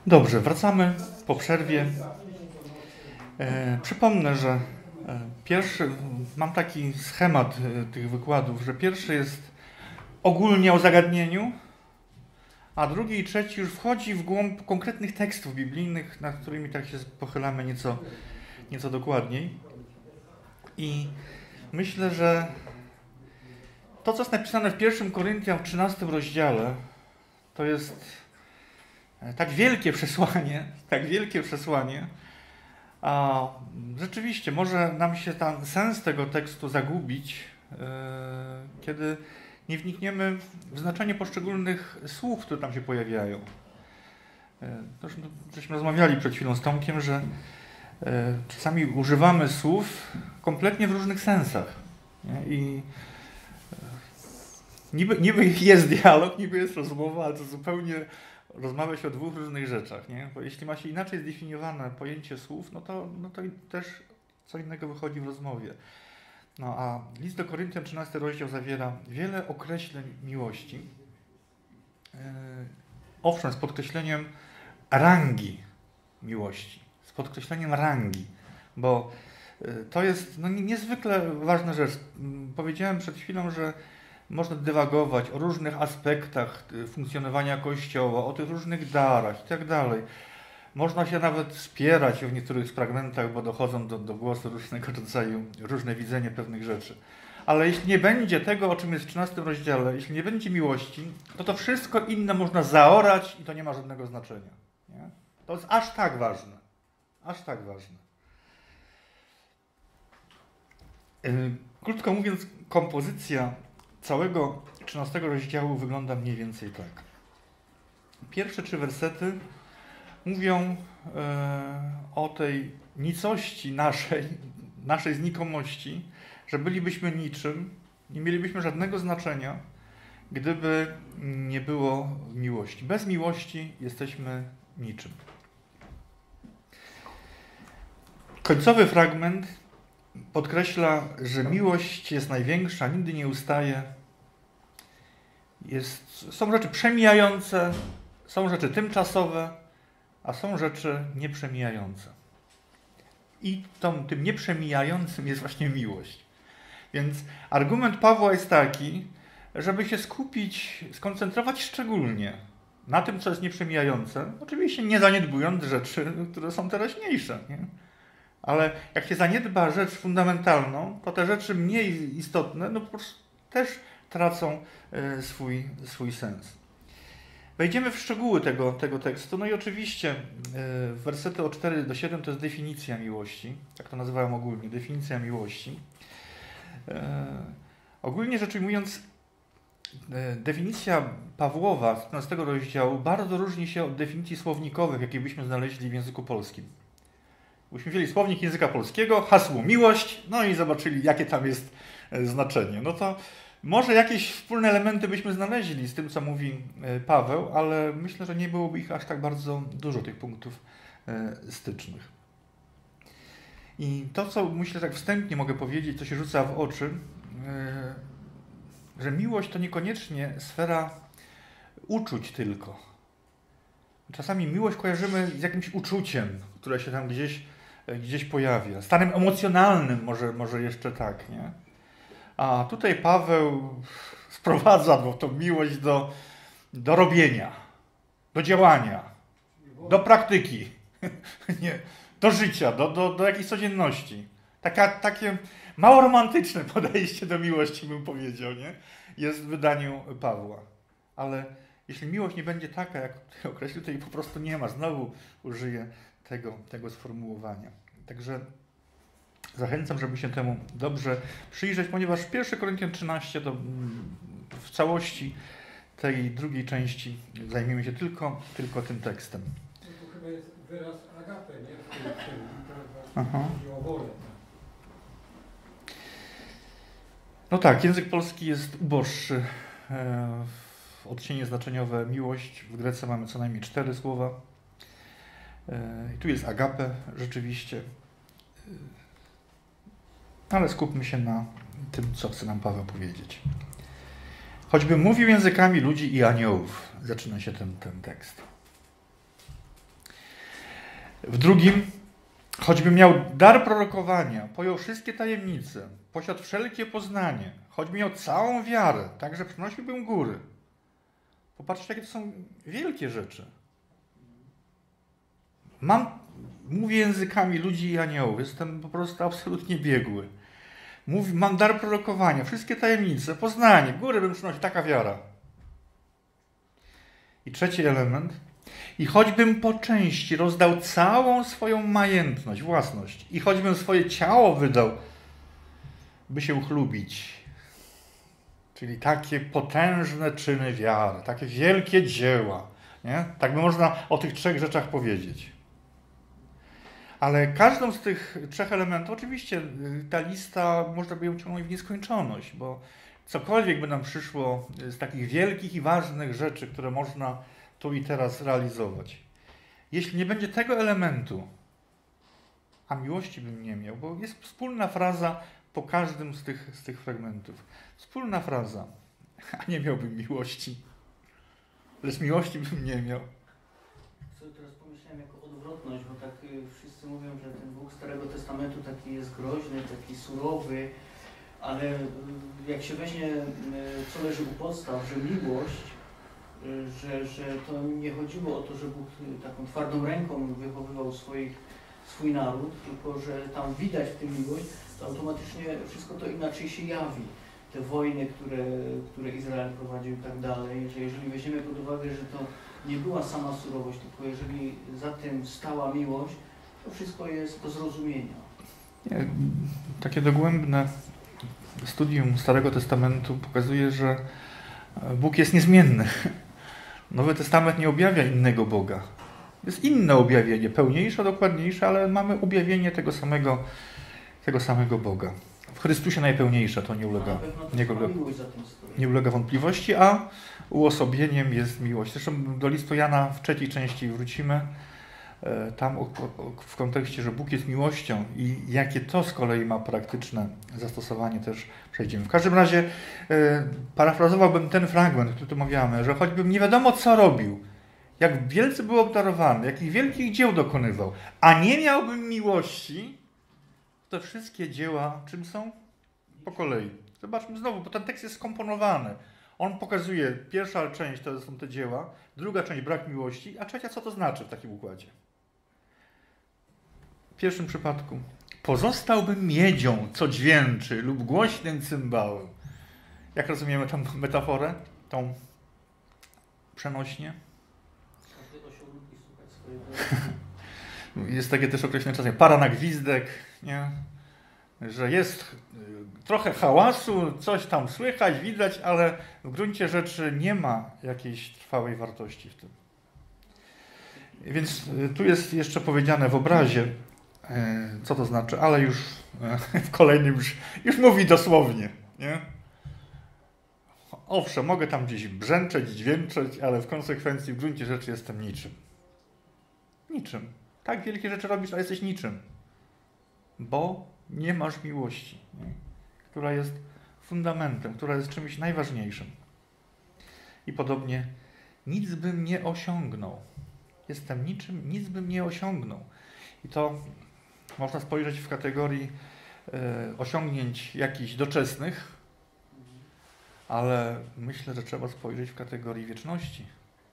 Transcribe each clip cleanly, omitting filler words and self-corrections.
Dobrze, wracamy po przerwie. Przypomnę, że mam taki schemat tych wykładów, że pierwszy jest ogólnie o zagadnieniu, a drugi i trzeci już wchodzi w głąb konkretnych tekstów biblijnych, nad którymi tak się pochylamy nieco dokładniej. I myślę, że to, co jest napisane w 1 Koryntian w 13 rozdziale, to jest tak wielkie przesłanie, a rzeczywiście może nam się ten sens tego tekstu zagubić, kiedy nie wnikniemy w znaczenie poszczególnych słów, które tam się pojawiają. Żeśmy rozmawiali przed chwilą z Tomkiem, że czasami używamy słów kompletnie w różnych sensach. Nie? I niby jest dialog, niby jest rozmowa, ale to zupełnie rozmawia się o dwóch różnych rzeczach. Nie? Bo jeśli ma się inaczej zdefiniowane pojęcie słów, no to też co innego wychodzi w rozmowie. No a list do Koryntian, 13 rozdział zawiera wiele określeń miłości. Owszem, z podkreśleniem rangi miłości. Z podkreśleniem rangi, bo to jest niezwykle ważna rzecz. Powiedziałem przed chwilą, że można dywagować o różnych aspektach funkcjonowania Kościoła, o tych różnych darach i tak dalej. Można się nawet spierać w niektórych fragmentach, bo dochodzą do głosu różnego rodzaju, różne widzenie pewnych rzeczy. Ale jeśli nie będzie tego, o czym jest w 13 rozdziale, jeśli nie będzie miłości, to wszystko inne można zaorać i to nie ma żadnego znaczenia. Nie? To jest aż tak ważne. Aż tak ważne. Krótko mówiąc, kompozycja całego 13 rozdziału wygląda mniej więcej tak. Pierwsze 3 wersety mówią o tej nicości naszej znikomości, że bylibyśmy niczym, nie mielibyśmy żadnego znaczenia, gdyby nie było miłości. Bez miłości jesteśmy niczym. Końcowy fragment podkreśla, że miłość jest największa, nigdy nie ustaje. Są rzeczy przemijające, są rzeczy tymczasowe, a są rzeczy nieprzemijające. I tym nieprzemijającym jest właśnie miłość. Więc argument Pawła jest taki, żeby się skoncentrować szczególnie na tym, co jest nieprzemijające, oczywiście nie zaniedbując rzeczy, które są teraźniejsze. Nie? Ale jak się zaniedba rzecz fundamentalną, to te rzeczy mniej istotne po prostu też tracą swój sens. Wejdziemy w szczegóły tego tekstu. No i oczywiście wersety od 4 do 7 to jest definicja miłości. Tak to nazywałem ogólnie, definicja miłości. Ogólnie rzecz ujmując, definicja Pawłowa z 15 rozdziału bardzo różni się od definicji słownikowych, jakie byśmy znaleźli w języku polskim. Byśmy wzięli słownik języka polskiego, hasło miłość, no i zobaczyli, jakie tam jest znaczenie. No to może jakieś wspólne elementy byśmy znaleźli z tym, co mówi Paweł, ale myślę, że nie byłoby ich aż tak bardzo dużo, tych punktów stycznych. I to, co myślę, tak wstępnie mogę powiedzieć, co się rzuca w oczy, że miłość to niekoniecznie sfera uczuć tylko. Czasami miłość kojarzymy z jakimś uczuciem, które się tam gdzieś pojawia. Stanem emocjonalnym może jeszcze tak, nie? A tutaj Paweł sprowadza tą miłość do robienia, do działania, do praktyki, nie, do życia, do jakiejś codzienności. Takie mało romantyczne podejście do miłości, bym powiedział, nie? Jest w wydaniu Pawła. Ale jeśli miłość nie będzie taka, jak określił, to jej po prostu nie ma. Znowu użyję tego sformułowania. Także zachęcam, żeby się temu dobrze przyjrzeć, ponieważ 1 Koryntian 13 to w całości tej drugiej części zajmiemy się tylko tym tekstem. No to chyba jest wyraz agape, nie? Teraz chodzi o wolę. No tak, język polski jest uboższy. Odcienie znaczeniowe miłość. W Grece mamy co najmniej 4 słowa. I tu jest agape rzeczywiście. Ale skupmy się na tym, co chce nam Paweł powiedzieć. Choćby mówił językami ludzi i aniołów, zaczyna się ten tekst. W drugim, choćby miał dar prorokowania, pojął wszystkie tajemnice, posiadł wszelkie poznanie, choćby miał całą wiarę, także przenosiłbym góry. Popatrzcie, jakie to są wielkie rzeczy. Mówię językami ludzi i aniołów, jestem po prostu absolutnie biegły. Mam dar prorokowania, wszystkie tajemnice, poznanie, góry bym przynosił, taka wiara. I trzeci element. I choćbym po części rozdał całą swoją majętność, własność, i choćbym swoje ciało wydał, by się chlubić. Czyli takie potężne czyny wiary, takie wielkie dzieła. Nie? Tak by można o tych trzech rzeczach powiedzieć. Ale każdą z tych trzech elementów, oczywiście ta lista można by ją ciągnąć w nieskończoność, bo cokolwiek by nam przyszło z takich wielkich i ważnych rzeczy, które można tu i teraz realizować. Jeśli nie będzie tego elementu, a miłości bym nie miał, bo jest wspólna fraza po każdym z tych fragmentów. Wspólna fraza, a nie miałbym miłości. Bez miłości bym nie miał. Teraz pomyślałem jako odwrotność, bo tak wszyscy mówią, że ten Bóg Starego Testamentu taki jest groźny, taki surowy, ale jak się weźmie, co leży u podstaw, że miłość, że to nie chodziło o to, że Bóg taką twardą ręką wychowywał swój naród, tylko że tam widać w tym miłość, to automatycznie wszystko to inaczej się jawi. Te wojny, które Izrael prowadził i tak dalej, że jeżeli weźmiemy pod uwagę, że to nie była sama surowość, tylko jeżeli za tym stała miłość, to wszystko jest do zrozumienia. Takie dogłębne studium Starego Testamentu pokazuje, że Bóg jest niezmienny. Nowy Testament nie objawia innego Boga. Jest inne objawienie, pełniejsze, dokładniejsze, ale mamy objawienie tego samego Boga. W Chrystusie najpełniejsze, to nie ulega wątpliwości, a uosobieniem jest miłość. Zresztą do listu Jana w trzeciej części wrócimy. Tam w kontekście, że Bóg jest miłością i jakie to z kolei ma praktyczne zastosowanie, też przejdziemy. W każdym razie parafrazowałbym ten fragment, który tu omawiamy, że choćbym nie wiadomo co robił, jak wielce był obdarowany, jakich wielkich dzieł dokonywał, a nie miałbym miłości, to wszystkie dzieła czym są? Po kolei. Zobaczmy znowu, bo ten tekst jest skomponowany. On pokazuje, pierwsza część to są te dzieła, druga część brak miłości, a trzecia co to znaczy w takim układzie? W pierwszym przypadku pozostałbym miedzią, co dźwięczy, lub głośnym cymbałem. Jak rozumiemy tę metaforę? Tą przenośnie? Każdy osioł lubi słuchać swojego. Jest takie też określenie czasem para na gwizdek, nie? Że jest trochę hałasu, coś tam słychać, widać, ale w gruncie rzeczy nie ma jakiejś trwałej wartości w tym. Więc tu jest jeszcze powiedziane w obrazie, co to znaczy, ale już w kolejnym już mówi dosłownie. Nie? Owszem, mogę tam gdzieś brzęczeć, dźwięczeć, ale w konsekwencji w gruncie rzeczy jestem niczym. Niczym. Tak wielkie rzeczy robisz, a jesteś niczym. Bo nie masz miłości, nie? Która jest fundamentem, która jest czymś najważniejszym. I podobnie nic bym nie osiągnął. Jestem niczym, nic bym nie osiągnął. I to można spojrzeć w kategorii osiągnięć jakichś doczesnych, ale myślę, że trzeba spojrzeć w kategorii wieczności.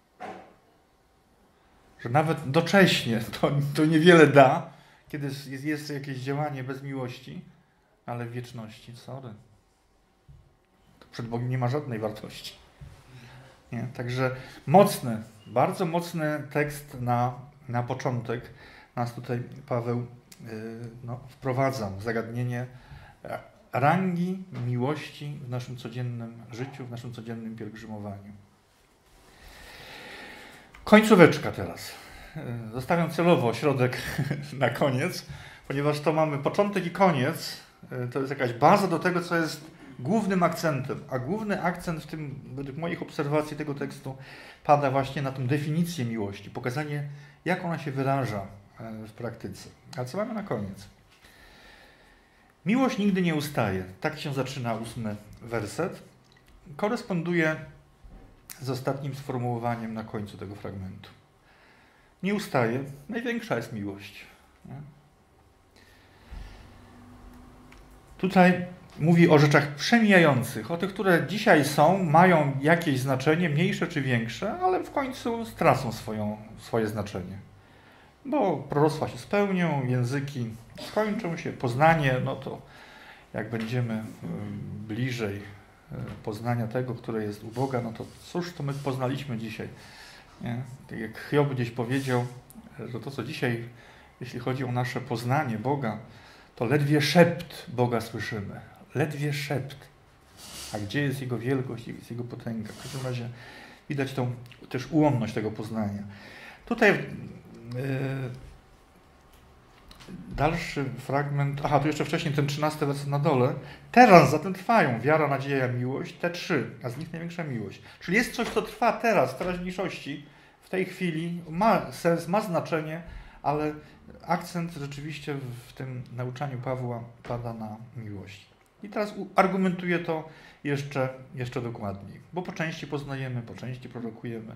Że nawet docześnie to niewiele da, kiedy jest jakieś działanie bez miłości, ale w wieczności, sorry. To przed Bogiem nie ma żadnej wartości. Nie? Także mocny, bardzo mocny tekst na początek nas tutaj Paweł wprowadza w zagadnienie rangi miłości w naszym codziennym życiu, w naszym codziennym pielgrzymowaniu. Końcóweczka teraz. Zostawiam celowo środek na koniec, ponieważ to mamy początek i koniec. To jest jakaś baza do tego, co jest głównym akcentem. A główny akcent w tym, według moich obserwacji tego tekstu, pada właśnie na tę definicję miłości. Pokazanie, jak ona się wyraża w praktyce. A co mamy na koniec? Miłość nigdy nie ustaje. Tak się zaczyna 8 werset. Koresponduje z ostatnim sformułowaniem na końcu tego fragmentu. nie ustaje. Największa jest miłość. Nie? Tutaj mówi o rzeczach przemijających, o tych, które dzisiaj są, mają jakieś znaczenie, mniejsze czy większe, ale w końcu stracą swoje znaczenie. Bo proroctwa się spełnią, języki skończą się, poznanie, no to jak będziemy bliżej poznania tego, które jest u Boga, no to cóż to my poznaliśmy dzisiaj. Nie? Tak jak Hiob gdzieś powiedział, że to co dzisiaj, jeśli chodzi o nasze poznanie Boga, to ledwie szept Boga słyszymy. Ledwie szept. A gdzie jest Jego wielkość, gdzie jest Jego potęga? W każdym razie widać tą też ułomność tego poznania. Tutaj dalszy fragment, tu jeszcze wcześniej ten 13 werset na dole. Teraz zatem trwają wiara, nadzieja, miłość, te trzy, a z nich największa miłość. Czyli jest coś, co trwa teraz, w teraźniejszości, w tej chwili, ma sens, ma znaczenie, ale akcent rzeczywiście w tym nauczaniu Pawła pada na miłość. I teraz argumentuję to jeszcze dokładniej, bo po części poznajemy, po części prorokujemy.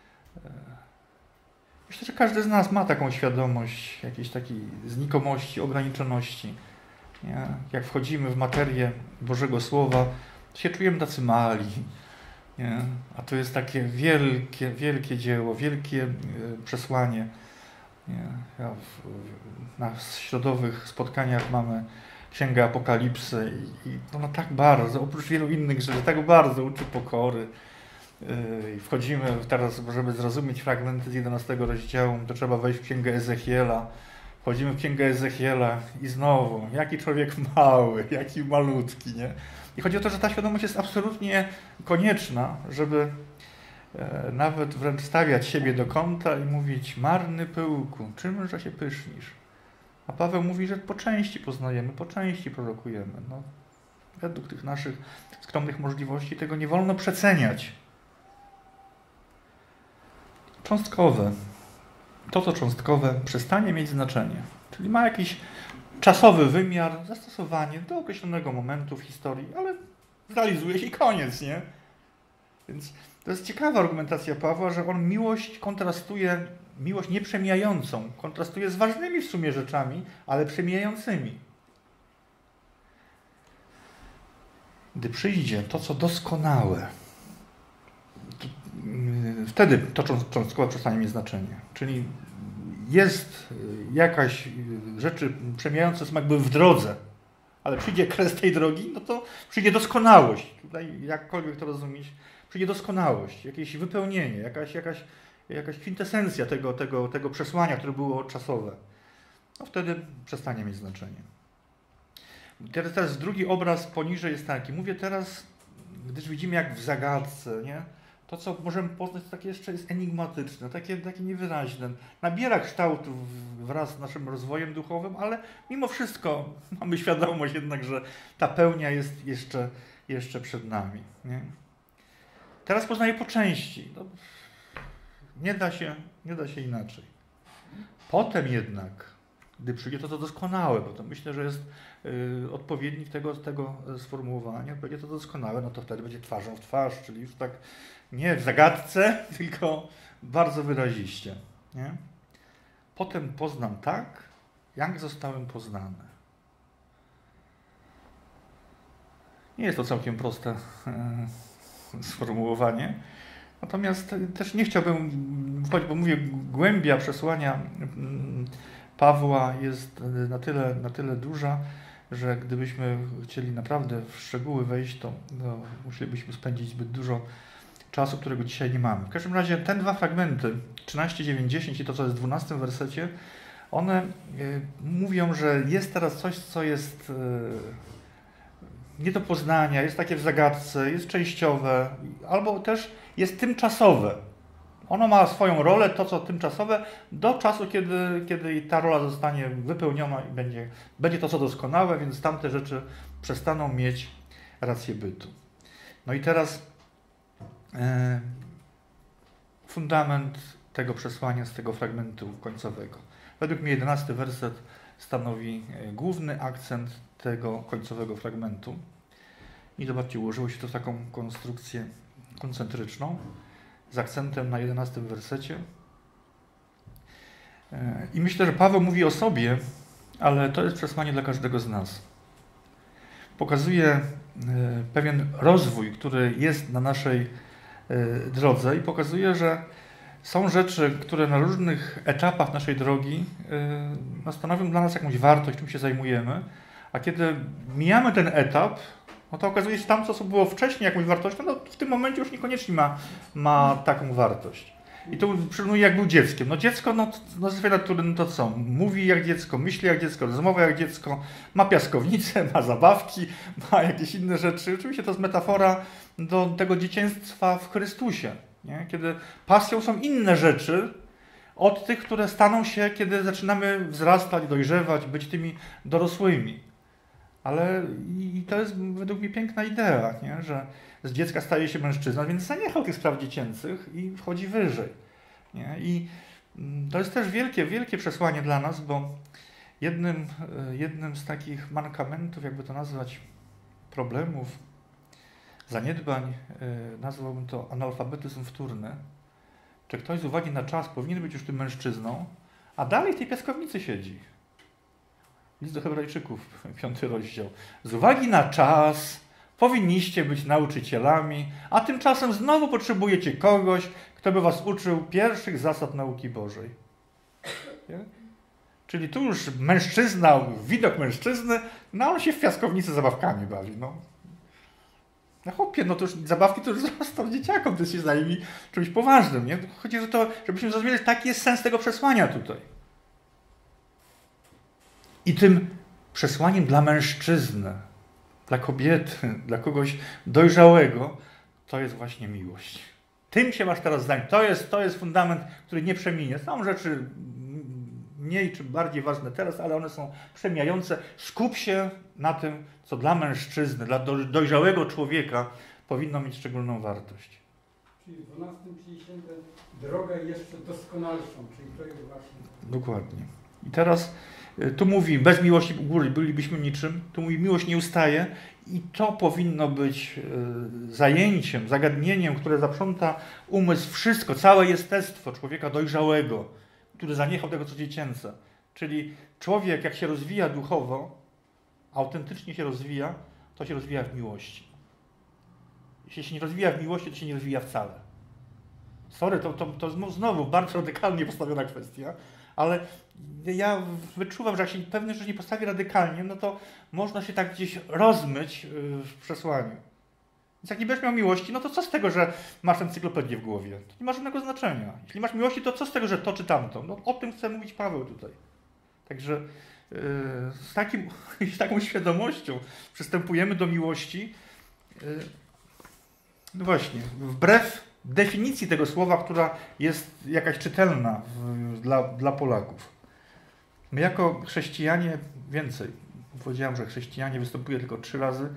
Myślę, że każdy z nas ma taką świadomość jakiejś takiej znikomości, ograniczoności. Nie? Jak wchodzimy w materię Bożego Słowa, to się czujemy tacy mali. Nie? A to jest takie wielkie, wielkie dzieło, wielkie przesłanie. Nie? Na środowych spotkaniach mamy Księgę Apokalipsy i ona tak bardzo, oprócz wielu innych rzeczy, tak bardzo uczy pokory. Wchodzimy teraz, żeby zrozumieć fragmenty z 11 rozdziału, to trzeba wejść w Księgę Ezechiela. Wchodzimy w Księgę Ezechiela i znowu, jaki człowiek mały, jaki malutki, nie? I chodzi o to, że ta świadomość jest absolutnie konieczna, żeby nawet wręcz stawiać siebie do kąta i mówić: marny pyłku, czymże się pysznisz? A Paweł mówi, że po części poznajemy, po części prorokujemy. No, według tych naszych skromnych możliwości tego nie wolno przeceniać. Cząstkowe. To, co cząstkowe, przestanie mieć znaczenie. Czyli ma jakiś czasowy wymiar, zastosowanie do określonego momentu w historii, ale zrealizuje się i koniec, nie? Więc to jest ciekawa argumentacja Pawła, że on miłość kontrastuje, miłość nieprzemijającą, kontrastuje z ważnymi w sumie rzeczami, ale przemijającymi. Gdy przyjdzie to, co doskonałe, wtedy to cząstkowe przestanie mieć znaczenie. Czyli jest jakaś rzeczy przemijające są jakby w drodze, ale przyjdzie kres tej drogi, no to przyjdzie doskonałość. Tutaj jakkolwiek to rozumieć, przyjdzie doskonałość, jakieś wypełnienie, jakaś kwintesencja tego przesłania, które było czasowe. No wtedy przestanie mieć znaczenie. Teraz drugi obraz poniżej jest taki. Mówię teraz, gdyż widzimy jak w zagadce, nie? To, co możemy poznać, to takie jeszcze jest enigmatyczne, takie niewyraźne. Nabiera kształtu wraz z naszym rozwojem duchowym, ale mimo wszystko mamy świadomość jednak, że ta pełnia jest jeszcze przed nami. Nie? Teraz poznaję po części. No, nie da się inaczej. Potem jednak, gdy przyjdzie to doskonałe, bo to myślę, że jest odpowiednik tego sformułowania, będzie to doskonałe, no to wtedy będzie twarzą w twarz, czyli już tak nie w zagadce, tylko bardzo wyraziście. Nie? Potem poznam tak, jak zostałem poznany. Nie jest to całkiem proste sformułowanie, natomiast też nie chciałbym, bo mówię, głębia przesłania Pawła jest na tyle duża, że gdybyśmy chcieli naprawdę w szczegóły wejść, to musielibyśmy spędzić zbyt dużo czasu, którego dzisiaj nie mamy. W każdym razie te dwa fragmenty, 13, 9, 10 i to, co jest w 12 wersecie, one mówią, że jest teraz coś, co jest nie do poznania, jest takie w zagadce, jest częściowe, albo też jest tymczasowe. Ono ma swoją rolę, to co tymczasowe, do czasu, kiedy ta rola zostanie wypełniona i będzie to co doskonałe, więc tamte rzeczy przestaną mieć rację bytu. No i teraz fundament tego przesłania z tego fragmentu końcowego. Według mnie 11 werset stanowi główny akcent tego końcowego fragmentu. I zobaczcie, ułożyło się to w taką konstrukcję koncentryczną z akcentem na 11 wersecie. I myślę, że Paweł mówi o sobie, ale to jest przesłanie dla każdego z nas. Pokazuje pewien rozwój, który jest na naszej drodze i pokazuje, że są rzeczy, które na różnych etapach naszej drogi stanowią dla nas jakąś wartość, czym się zajmujemy, a kiedy mijamy ten etap, no to okazuje się, że tam, co było wcześniej jakąś wartością, no w tym momencie już niekoniecznie ma taką wartość. I to przyrównuje, jak był dzieckiem. No dziecko, zwierzę natury, no to co? Mówi jak dziecko, myśli jak dziecko, rozmawia jak dziecko, ma piaskownicę, ma zabawki, ma jakieś inne rzeczy. Oczywiście to jest metafora do tego dzieciństwa w Chrystusie, nie? Kiedy pasją są inne rzeczy od tych, które staną się, kiedy zaczynamy wzrastać, dojrzewać, być tymi dorosłymi. Ale i to jest według mnie piękna idea, nie? Że z dziecka staje się mężczyzną, więc zaniechał tych spraw dziecięcych i wchodzi wyżej. Nie? I to jest też wielkie, wielkie przesłanie dla nas, bo jednym z takich mankamentów, jakby to nazwać, problemów, zaniedbań, nazwałbym to analfabetyzm wtórny. Czy ktoś z uwagi na czas powinien być już tym mężczyzną, a dalej w tej piaskownicy siedzi. List do Hebrajczyków, 5 rozdział. Z uwagi na czas powinniście być nauczycielami, a tymczasem znowu potrzebujecie kogoś, kto by was uczył pierwszych zasad nauki Bożej. Nie? Czyli tu już mężczyzna, widok mężczyzny, no on się w piaskownicy zabawkami bawi. No chłopie, no to już zabawki to już został dzieciakom, to się zajmie czymś poważnym. Nie? Chodzi o to, żebyśmy zrozumieli, taki jest sens tego przesłania tutaj. I tym przesłaniem dla mężczyzny, dla kobiety, dla kogoś dojrzałego, to jest właśnie miłość. Tym się masz teraz zająć. To jest fundament, który nie przeminie. Są rzeczy mniej czy bardziej ważne teraz, ale one są przemijające. Skup się na tym, co dla mężczyzny, dla dojrzałego człowieka powinno mieć szczególną wartość. Czyli w 12 przyjęte drogę jeszcze doskonalszą, czyli to jest właśnie... Dokładnie. I teraz tu mówi, bez miłości bylibyśmy niczym. Tu mówi, miłość nie ustaje i to powinno być zajęciem, zagadnieniem, które zaprząta umysł, wszystko, całe jestestwo człowieka dojrzałego, który zaniechał tego, co dziecięce. Czyli człowiek, jak się rozwija duchowo, autentycznie się rozwija, to się rozwija w miłości. Jeśli się nie rozwija w miłości, to się nie rozwija wcale. Sorry, to znowu bardzo radykalnie postawiona kwestia, ale ja wyczuwam, że jak się pewne rzeczy nie postawi radykalnie, no to można się tak gdzieś rozmyć w przesłaniu. Więc jak nie będziesz miał miłości, no to co z tego, że masz encyklopedię w głowie? To nie ma żadnego znaczenia. Jeśli masz miłości, to co z tego, że to czy tamto? No o tym chce mówić Paweł tutaj. Także z taką świadomością przystępujemy do miłości. No właśnie, wbrew definicji tego słowa, która jest jakaś czytelna dla Polaków. My jako chrześcijanie więcej. Powiedziałem, że chrześcijanie występuje tylko 3 razy.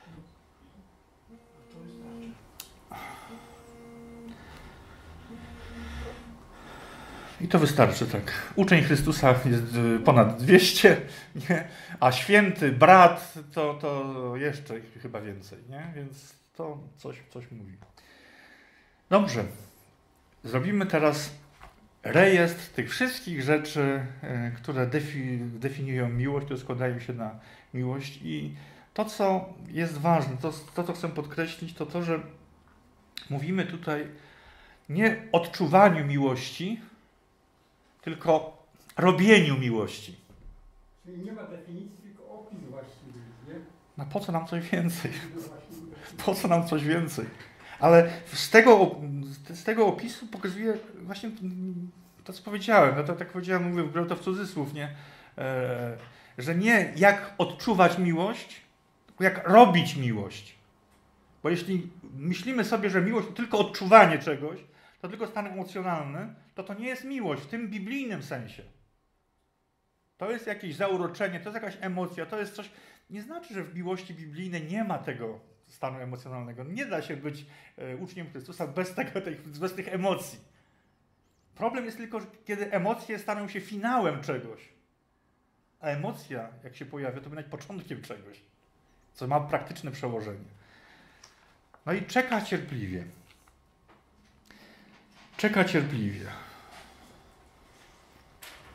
I to wystarczy, tak. Uczeń Chrystusa jest ponad 200, nie? A święty, brat, to jeszcze chyba więcej, nie? Więc to coś mówi. Dobrze. Zrobimy teraz rejestr tych wszystkich rzeczy, które definiują miłość, które składają się na miłość. I to, co jest ważne, to co chcę podkreślić, to, że mówimy tutaj nie odczuwaniu miłości, tylko robieniu miłości. Czyli nie ma definicji, tylko opis właściwy, nie? No po co nam coś więcej? Po co nam coś więcej? Ale z tego opisu pokazuje właśnie to, co powiedziałem. No to tak powiedziałem, mówię to w cudzysłów, nie? Że nie jak odczuwać miłość, tylko jak robić miłość. Bo jeśli myślimy sobie, że miłość to tylko odczuwanie czegoś, to tylko stan emocjonalny, to nie jest miłość w tym biblijnym sensie. To jest jakieś zauroczenie, to jest jakaś emocja, to jest coś... Nie znaczy, że w miłości biblijnej nie ma tego stanu emocjonalnego. Nie da się być uczniem Chrystusa bez tych emocji. Problem jest tylko, kiedy emocje staną się finałem czegoś. A emocja, jak się pojawia, to będzie początkiem czegoś, co ma praktyczne przełożenie. No i czeka cierpliwie. Czeka cierpliwie.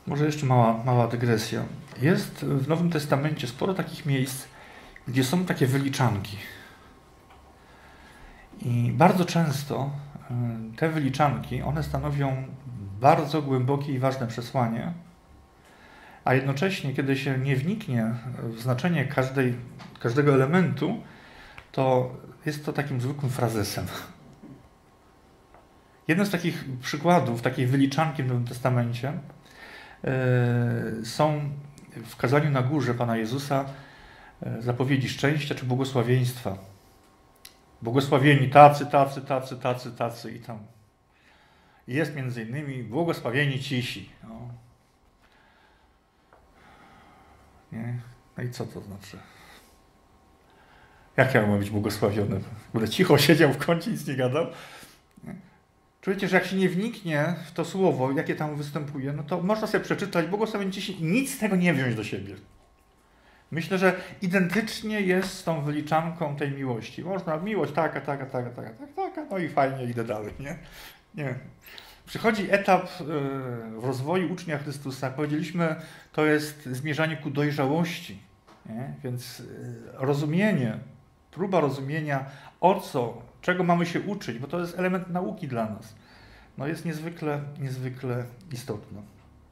Może jeszcze mała dygresja. Jest w Nowym Testamencie sporo takich miejsc, gdzie są takie wyliczanki. I bardzo często te wyliczanki, one stanowią bardzo głębokie i ważne przesłanie, a jednocześnie, kiedy się nie wniknie w znaczenie każdego elementu, to jest to takim zwykłym frazesem. Jeden z takich przykładów, takiej wyliczanki w Nowym Testamencie są w kazaniu na górze Pana Jezusa zapowiedzi szczęścia czy błogosławieństwa. Błogosławieni tacy i tam. I jest między innymi błogosławieni cisi. No. Nie? No i co to znaczy? Jak ja mam być błogosławiony? Będę cicho siedział w kącie, nic nie gadał? Nie? Czujecie, że jak się nie wniknie w to słowo, jakie tam występuje, no to można sobie przeczytać błogosławieni cisi i nic z tego nie wziąć do siebie. Myślę, że identycznie jest z tą wyliczanką tej miłości. Można miłość taka, no i fajnie, idę dalej, nie? Nie. Przychodzi etap w rozwoju ucznia Chrystusa, jak powiedzieliśmy, to jest zmierzanie ku dojrzałości, nie? Więc rozumienie, próba rozumienia o co, czego mamy się uczyć, bo to jest element nauki dla nas, no jest niezwykle istotne.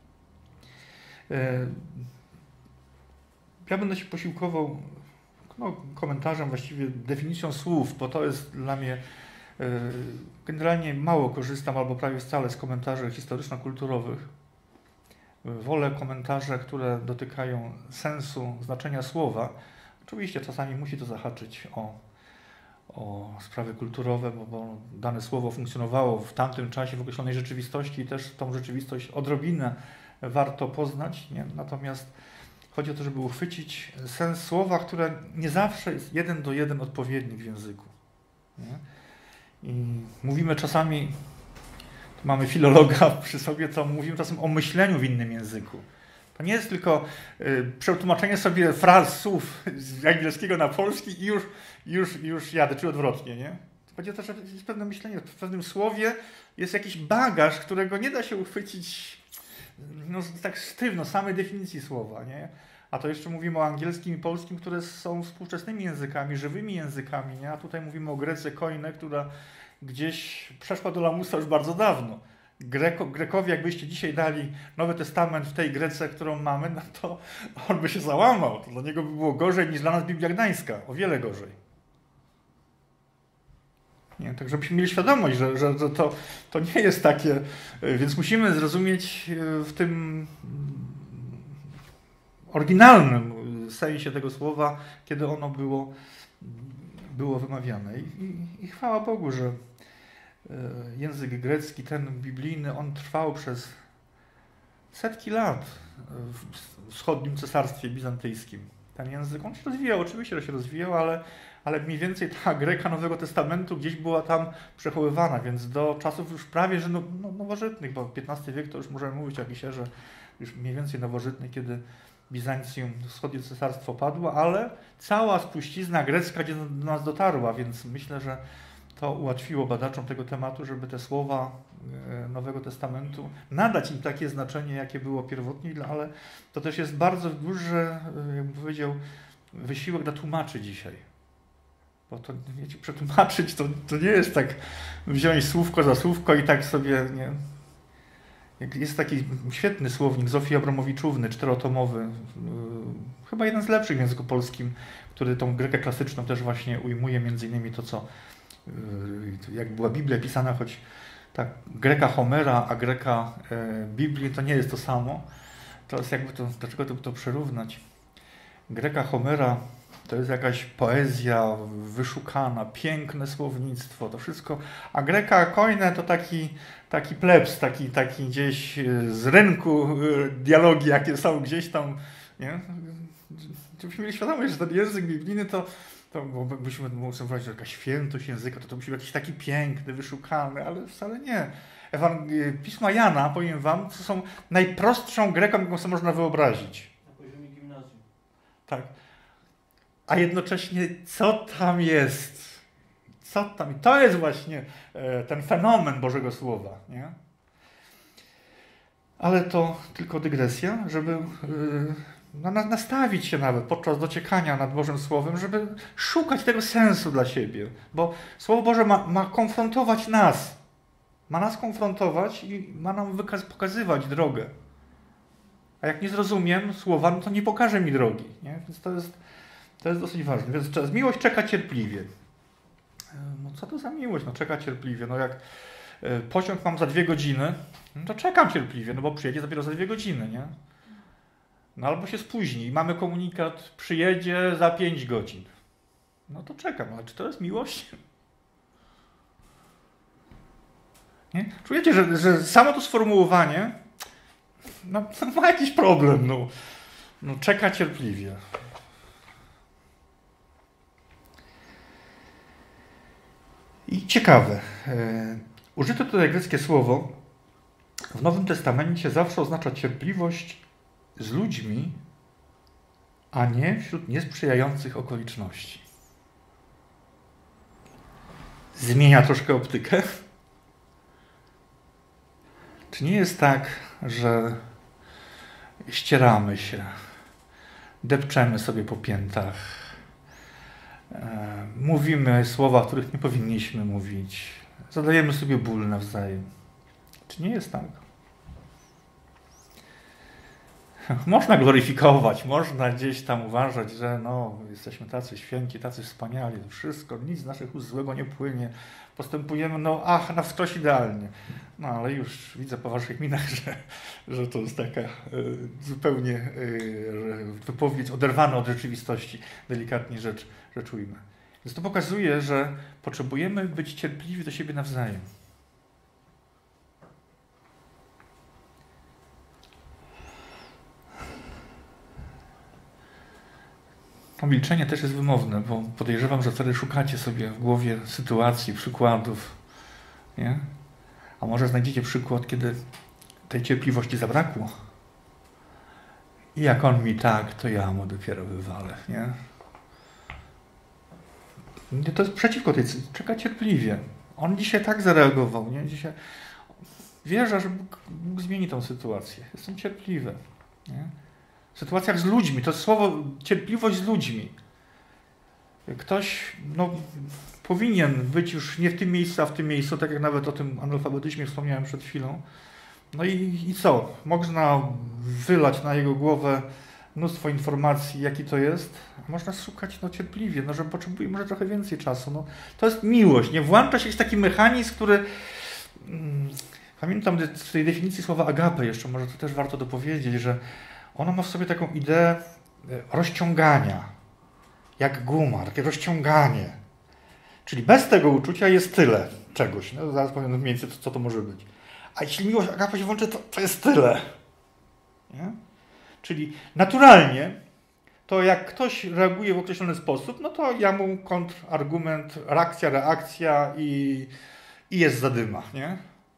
Ja będę się posiłkował komentarzem, właściwie definicją słów, bo to jest dla mnie, generalnie mało korzystam albo prawie wcale z komentarzy historyczno-kulturowych. Wolę komentarze, które dotykają sensu, znaczenia słowa. Oczywiście czasami musi to zahaczyć o sprawy kulturowe, bo dane słowo funkcjonowało w tamtym czasie w określonej rzeczywistości i też tą rzeczywistość odrobinę warto poznać, nie? Natomiast chodzi o to, żeby uchwycić sens słowa, które nie zawsze jest 1 do 1 odpowiednik w języku. Nie? I mówimy czasami, tu mamy filologa przy sobie, to mówimy czasem o myśleniu w innym języku. To nie jest tylko przetłumaczenie sobie fraz, słów z angielskiego na polski i już jadę, czy odwrotnie, nie? Chodzi o to, że jest pewne myślenie, w pewnym słowie jest jakiś bagaż, którego nie da się uchwycić tak sztywno, samej definicji słowa, nie? A to jeszcze mówimy o angielskim i polskim, które są współczesnymi językami, żywymi językami, nie? A tutaj mówimy o Grece koine, która gdzieś przeszła do lamusa już bardzo dawno. Grekowi, jakbyście dzisiaj dali Nowy Testament w tej Grece, którą mamy, no to on by się załamał. To dla niego by było gorzej niż dla nas Biblia Gdańska. O wiele gorzej. Nie, tak żebyśmy mieli świadomość, że to nie jest takie, więc musimy zrozumieć w tym oryginalnym sensie tego słowa, kiedy ono było wymawiane. I chwała Bogu, że język grecki, ten biblijny, on trwał przez setki lat w wschodnim cesarstwie bizantyjskim. Ten język, on się rozwijał, oczywiście, że się rozwijał, ale mniej więcej ta Greka Nowego Testamentu gdzieś była tam przechowywana, więc do czasów już prawie, że nowożytnych, bo XV wiek to już możemy mówić o jakiejś erze już mniej więcej nowożytnej, kiedy Bizancjum, wschodnie cesarstwo padło, ale cała spuścizna grecka gdzie do nas dotarła, więc myślę, że to ułatwiło badaczom tego tematu, żeby te słowa Nowego Testamentu nadać im takie znaczenie, jakie było pierwotnie, ale to też jest bardzo duży, jakbym powiedział, wysiłek dla tłumaczy dzisiaj. Bo to, wiecie, przetłumaczyć to nie jest tak wziąć słówko za słówko i tak sobie, nie. Jest taki świetny słownik Zofii Abramowiczówny, 4-tomowy, chyba jeden z lepszych w języku polskim, który tą Grekę klasyczną też właśnie ujmuje, między innymi to, co jak była Biblia pisana, choć tak, Greka Homera, a Greka Biblii to nie jest to samo. To jest jakby to, do czego to przyrównać? Greka Homera to jest jakaś poezja wyszukana, piękne słownictwo, to wszystko. A Greka Koine to taki plebs, taki gdzieś z rynku dialogi, jakie są gdzieś tam, nie? Żebyśmy mieli świadomość, że ten język biblijny to byśmy mogli powiedzieć, że jakaś świętość języka, to musi być jakiś taki piękny, wyszukany, ale wcale nie. Pisma Jana, powiem wam, to są najprostszą Greką, jaką sobie można wyobrazić. Na poziomie gimnazjum. Tak. A jednocześnie, co tam jest? Co tam? I to jest właśnie ten fenomen Bożego Słowa, nie? Ale to tylko dygresja, żeby nastawić się nawet podczas dociekania nad Bożym Słowem, żeby szukać tego sensu dla siebie. Bo Słowo Boże ma konfrontować nas. Ma nas konfrontować i ma nam pokazywać drogę. A jak nie zrozumiem słowa, no to nie pokaże mi drogi. Nie? Więc to jest dosyć ważne. Więc miłość czeka cierpliwie. No co to za miłość? No czeka cierpliwie. No jak pociąg mam za 2 godziny, no to czekam cierpliwie, no bo przyjedzie dopiero za 2 godziny, nie? No albo się spóźni i mamy komunikat, przyjedzie za 5 godzin. No to czekam, ale czy to jest miłość? Nie? Czujecie, że samo to sformułowanie no, ma jakiś problem. No czeka cierpliwie. I ciekawe, użyte tutaj greckie słowo w Nowym Testamencie zawsze oznacza cierpliwość z ludźmi, a nie wśród niesprzyjających okoliczności. Zmienia troszkę optykę. Czy nie jest tak, że ścieramy się, depczemy sobie po piętach, mówimy słowa, których nie powinniśmy mówić, zadajemy sobie ból nawzajem? Czy nie jest tak? Można gloryfikować, można gdzieś tam uważać, że no, jesteśmy tacy święci, tacy wspaniali, to wszystko, nic z naszych ust złego nie płynie, postępujemy, na wskroś idealnie. No ale już widzę po waszych minach, że to jest taka zupełnie wypowiedź oderwana od rzeczywistości, delikatnie rzecz ujmę. Więc to pokazuje, że potrzebujemy być cierpliwi do siebie nawzajem. To milczenie też jest wymowne, bo podejrzewam, że wtedy szukacie sobie w głowie sytuacji, przykładów, nie? A może znajdziecie przykład, kiedy tej cierpliwości zabrakło. I jak on mi tak, to ja mu dopiero wywalę, nie? To jest przeciwko tej czeka cierpliwie. On dzisiaj tak zareagował, nie? Dzisiaj wierzę, że Bóg zmieni tą sytuację. Jestem cierpliwy, nie? W sytuacjach z ludźmi, to słowo cierpliwość z ludźmi. Ktoś powinien być już nie w tym miejscu, a w tym miejscu, tak jak nawet o tym analfabetyzmie wspomniałem przed chwilą. No i co? Można wylać na jego głowę mnóstwo informacji, jaki to jest. Można szukać cierpliwie, że potrzebuje może trochę więcej czasu. To jest miłość. Nie włącza się jakiś taki mechanizm, który... Pamiętam w tej definicji słowa agape jeszcze, może to też warto dopowiedzieć, że ono ma w sobie taką ideę rozciągania, jak guma, takie rozciąganie. Czyli bez tego uczucia jest tyle czegoś. No, zaraz powiem mniej więcej, co to może być. A jeśli miłość agape się włączy, to jest tyle. Nie? Czyli naturalnie, to jak ktoś reaguje w określony sposób, no to ja mu kontrargument, reakcja i jest zadyma. Nie?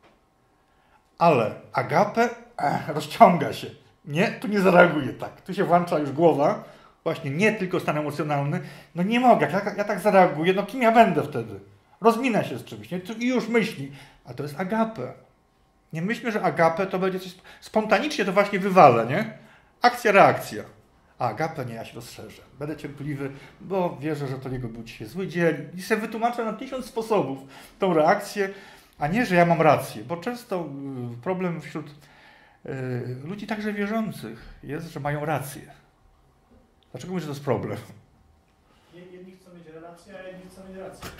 Ale agape rozciąga się. Nie, tu nie zareaguje tak. Tu się włącza już głowa, właśnie nie tylko stan emocjonalny. No nie mogę, ja tak zareaguję, kim ja będę wtedy? Rozminę się z czymś, nie? I już myśli. A to jest agape. Nie myślmy, że agape to będzie coś spontanicznie, to właśnie wywalę, nie? Akcja, reakcja. A agape nie, ja się rozszerzę. Będę cierpliwy, bo wierzę, że to niego był dzisiaj zły dzień. I sobie wytłumaczę na 1000 sposobów tą reakcję, a nie, że ja mam rację. Bo często problem wśród ludzi także wierzących jest, że mają rację. Dlaczego mówię, że to jest problem? Jedni chcą mieć relację, a jedni chcą mieć rację.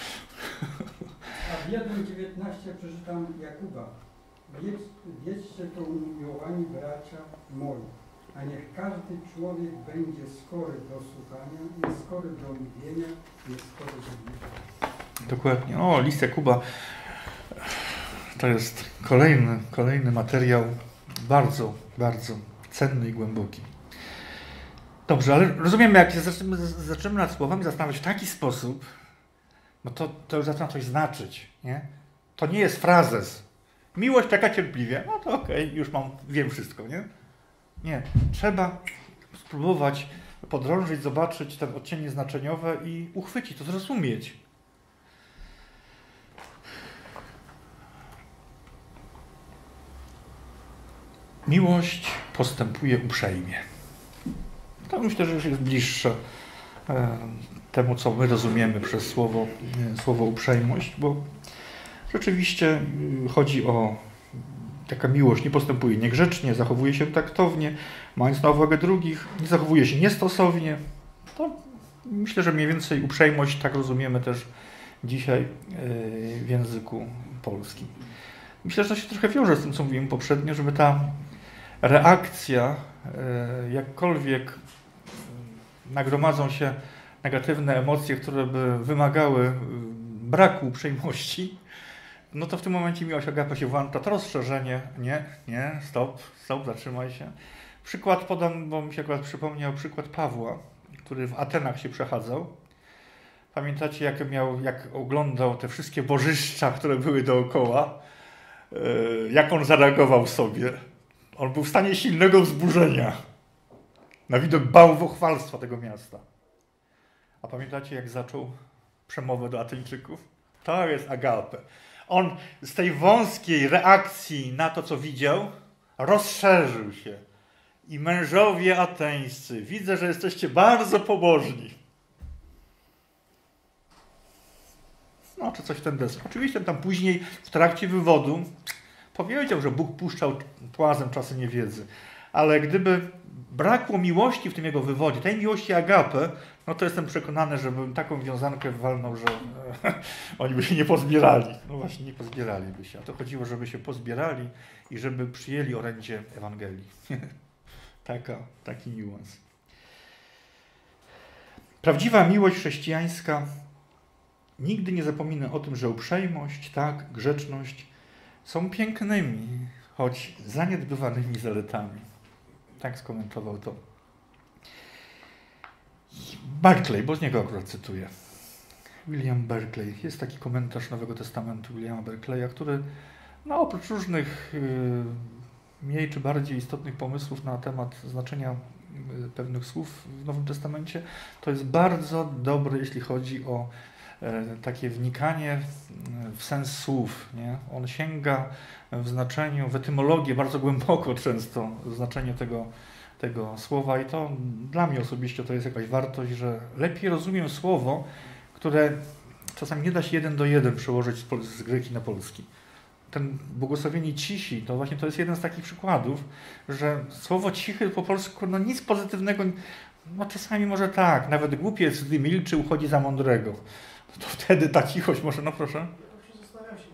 A w 1:19 przeczytam Jakuba. Wiedzcie to, umiłowani bracia moi, a niech każdy człowiek będzie skory do słuchania, jest skory do mówienia, jest skory do mówienia. Dokładnie. List Jakuba to jest kolejny materiał bardzo, bardzo cenny i głęboki. Dobrze, ale rozumiem, jak się zaczynamy nad słowami zastanawiać w taki sposób, to już zaczyna coś znaczyć, nie? To nie jest frazes. Miłość czeka cierpliwie. To okej, już wiem wszystko, nie? Nie. Trzeba spróbować podrążyć, zobaczyć te odcienie znaczeniowe i uchwycić to, zrozumieć. Miłość postępuje uprzejmie. To myślę, że już jest bliższe temu, co my rozumiemy przez słowo uprzejmość, bo rzeczywiście chodzi o taka miłość, nie postępuje niegrzecznie, zachowuje się taktownie, mając na uwagę drugich, nie zachowuje się niestosownie. To myślę, że mniej więcej uprzejmość tak rozumiemy też dzisiaj w języku polskim. Myślę, że to się trochę wiąże z tym, co mówiłem poprzednio, żeby ta reakcja, jakkolwiek nagromadzą się negatywne emocje, które by wymagały braku uprzejmości, no to w tym momencie miłość agape się włącza, to rozszerzenie, nie, stop, zatrzymaj się. Przykład podam, bo mi się akurat przypomniał przykład Pawła, który w Atenach się przechadzał. Pamiętacie, jak oglądał te wszystkie bożyszcza, które były dookoła, jak on zareagował sobie. On był w stanie silnego wzburzenia na widok bałwochwalstwa tego miasta. A pamiętacie, jak zaczął przemowę do Ateńczyków? To jest agape. On z tej wąskiej reakcji na to, co widział, rozszerzył się. I mężowie ateńscy, widzę, że jesteście bardzo pobożni. No, czy coś w ten deseń. Oczywiście tam później w trakcie wywodu powiedział, że Bóg puszczał płazem czasy niewiedzy. Ale gdyby brakło miłości w tym jego wywodzie, tej miłości agape, no to jestem przekonany, że bym taką wiązankę walnął, że oni by się nie pozbierali. No właśnie, nie pozbieraliby się. A to chodziło, żeby się pozbierali i żeby przyjęli orędzie Ewangelii. Taki niuans. Prawdziwa miłość chrześcijańska nigdy nie zapomina o tym, że uprzejmość, grzeczność są pięknymi, choć zaniedbywanymi zaletami. Tak skomentował to Barclay, bo z niego akurat cytuję. William Barclay. Jest taki komentarz Nowego Testamentu Williama Barclaya, który oprócz różnych mniej czy bardziej istotnych pomysłów na temat znaczenia pewnych słów w Nowym Testamencie, to jest bardzo dobry, jeśli chodzi o takie wnikanie w sens słów. Nie? On sięga w znaczeniu, w etymologię bardzo głęboko często, w znaczeniu tego słowa i to dla mnie osobiście to jest jakaś wartość, że lepiej rozumiem słowo, które czasami nie da się 1 do 1 przełożyć z greki na polski. Ten błogosławieni cisi, to właśnie to jest jeden z takich przykładów, że słowo cichy po polsku, nic pozytywnego, czasami może tak, nawet głupiec, gdy milczy, uchodzi za mądrego. To wtedy ta cichość może, proszę. Ja się zastanawiam się,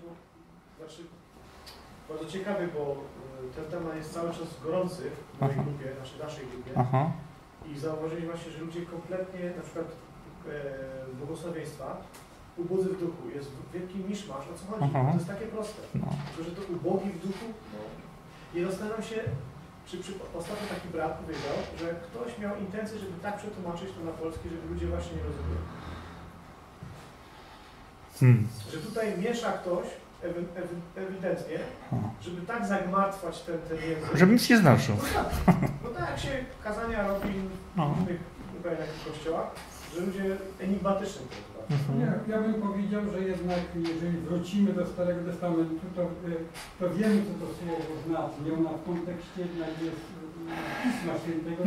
bo bardzo ciekawy, bo ten temat jest cały czas gorący w mojej grupie, naszej grupie. Aha. I zauważyliśmy właśnie, że ludzie kompletnie, na przykład błogosławieństwa, ubodzy w duchu, jest wielki miszmasz. O co chodzi? To jest takie proste. Że to ubogi w duchu. I zastanawiam się, czy ostatnio taki brat powiedział, że ktoś miał intencję, żeby tak przetłumaczyć to na polski, żeby ludzie właśnie nie rozumieli. Że tutaj miesza ktoś ewidentnie, żeby tak zagmatwać ten język. Żeby nic nie znaczył. No tak, jak się kazania robi w różnych kościołach, że ludzie enigmatycznie to zobaczą. Ja bym powiedział, że jednak jeżeli wrócimy do Starego Testamentu, to wiemy, co to słowo znaczy. Nie ona w kontekście jednak jest Pisma Świętego.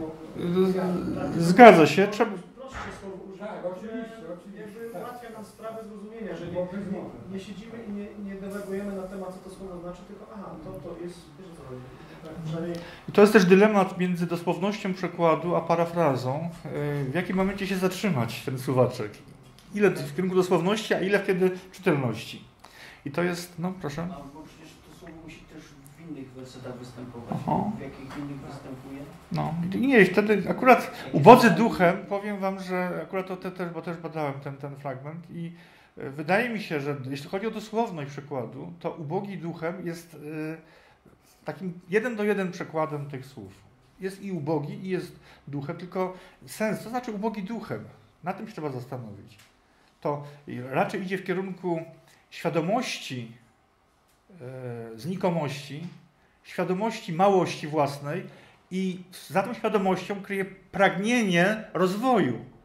Zgadza się. Trzeba... Tak, oczywiście. Ułatwia nam sprawę zrozumienia, że nie siedzimy i nie dewagujemy na temat, co to słowo znaczy, tylko to jest, wiesz o co chodzi. I to jest też dylemat między dosłownością przekładu a parafrazą. W jakim momencie się zatrzymać ten suwaczek? Ile w kierunku dosłowności, a ile kiedy czytelności? I to jest, proszę. Bo przecież to słowo musi też w innych wersetach występować. W jakich innych występuje? Nie, wtedy akurat ubodzy duchem, powiem wam, że akurat to bo też badałem ten fragment i wydaje mi się, że jeśli chodzi o dosłowność przekładu, to ubogi duchem jest takim 1 do 1 przekładem tych słów. Jest i ubogi, i jest duchem, tylko sens, to znaczy ubogi duchem. Na tym się trzeba zastanowić. To raczej idzie w kierunku świadomości znikomości, świadomości małości własnej i za tą świadomością kryje pragnienie rozwoju.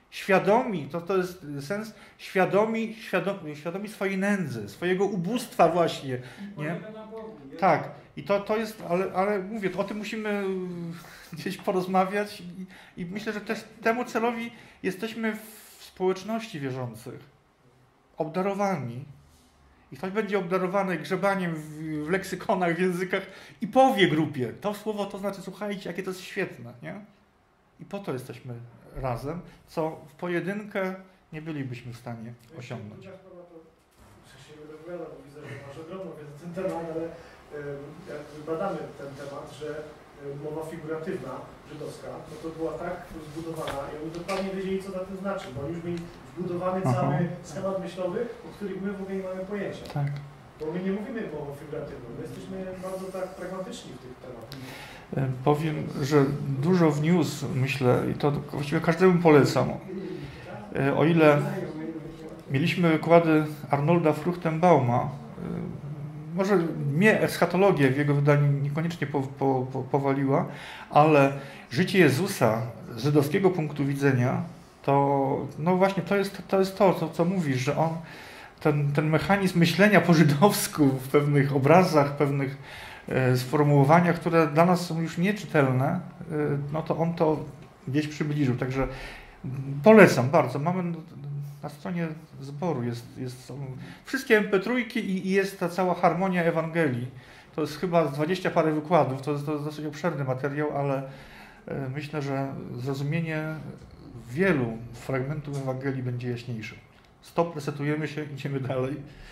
Świadomi, to jest sens, świadomi swojej nędzy, swojego ubóstwa właśnie. Nie? Tak, i to jest, ale mówię, o tym musimy gdzieś porozmawiać i myślę, że też temu celowi jesteśmy w społeczności wierzących, obdarowani. I ktoś będzie obdarowany grzebaniem w leksykonach, w językach i powie grupie, to słowo to znaczy, słuchajcie, jakie to jest świetne, nie? I po to jesteśmy razem, co w pojedynkę nie bylibyśmy w stanie osiągnąć. Ja się nie będę opowiadał, bo widzę, że masz ogromną wiedzę na ten temat, ale jak badamy ten temat, że mowa figuratywna żydowska, no to była tak zbudowana i oni dokładnie wiedzieli, co to znaczy, bo oni już mieli wbudowany cały schemat myślowy, o których my w ogóle nie mamy pojęcia. Tak. Bo my nie mówimy mową figuratywną, my jesteśmy bardzo tak pragmatyczni w tych tematach. Powiem, że dużo w news, myślę, i to właściwie każdemu polecam. O ile mieliśmy wykłady Arnolda Fruchtenbauma, może mnie eschatologia w jego wydaniu niekoniecznie powaliła, ale życie Jezusa z żydowskiego punktu widzenia, to no właśnie to jest to, co mówisz, że on ten mechanizm myślenia po żydowsku w pewnych obrazach, pewnych sformułowaniach, które dla nas są już nieczytelne, no to on to gdzieś przybliżył. Także polecam bardzo. Mamy na stronie zboru są wszystkie MP3 i jest ta cała harmonia Ewangelii. To jest chyba 20 parę wykładów, to jest dosyć obszerny materiał, ale myślę, że zrozumienie wielu fragmentów Ewangelii będzie jaśniejsze. Stop, resetujemy się, idziemy dalej.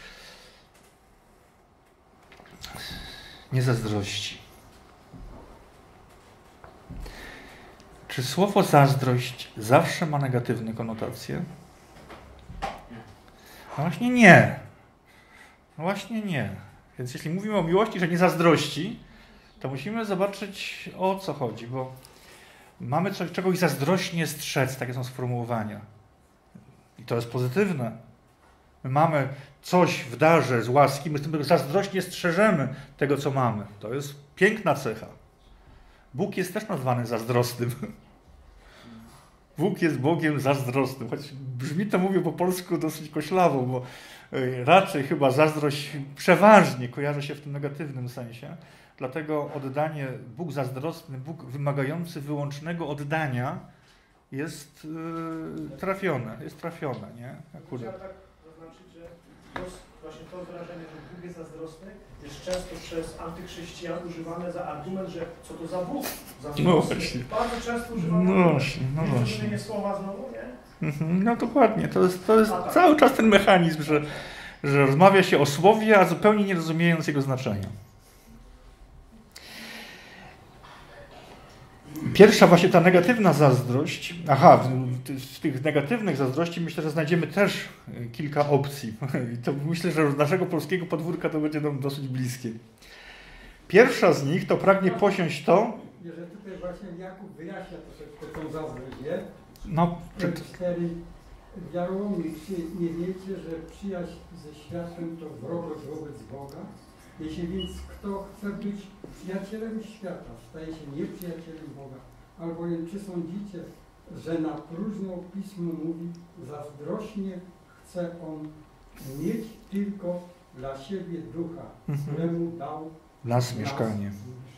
Nie zazdrości. Czy słowo zazdrość zawsze ma negatywne konotacje? No właśnie nie. No właśnie nie. Więc jeśli mówimy o miłości, że nie zazdrości, to musimy zobaczyć, o co chodzi, bo mamy czegoś zazdrośnie strzec, takie są sformułowania. I to jest pozytywne. My mamy coś w darze z łaski, my z tym zazdrośnie strzeżemy tego, co mamy. To jest piękna cecha. Bóg jest też nazwany zazdrosnym. Bóg jest Bogiem zazdrosnym. Choć brzmi to, mówię po polsku, dosyć koślawo, bo raczej chyba zazdrość przeważnie kojarzy się w tym negatywnym sensie. Dlatego oddanie, Bóg zazdrosny, Bóg wymagający wyłącznego oddania jest trafione, nie? Akurat. Tak zaznaczyć, że właśnie to wyrażenie, że Bóg jest zazdrosny, jest często przez antyczhrześcijan używane za argument, że co to za Bóg zazdrosny. No właśnie. Bardzo często używane. No właśnie. Nie słowa znowu, nie? No dokładnie. To jest cały czas ten mechanizm, że rozmawia się o słowie, a zupełnie nie rozumiejąc jego znaczenia. Pierwsza właśnie ta negatywna zazdrość. W tych negatywnych zazdrości myślę, że znajdziemy też kilka opcji. I to myślę, że z naszego polskiego podwórka to będzie nam dosyć bliskie. Pierwsza z nich to pragnie posiąść to... Że tutaj właśnie Jakub wyjaśnia troszeczkę tą zazdrość, nie? No, Wiarołomni, czy nie wiecie, że przyjaźń ze światem to wrogość wobec Boga? Jeśli więc kto chce być przyjacielem świata, staje się nieprzyjacielem Boga. Albowiem czy sądzicie, że na próżno Pismo mówi, zazdrośnie chce on mieć tylko dla siebie ducha, któremu dał nas mieszkanie.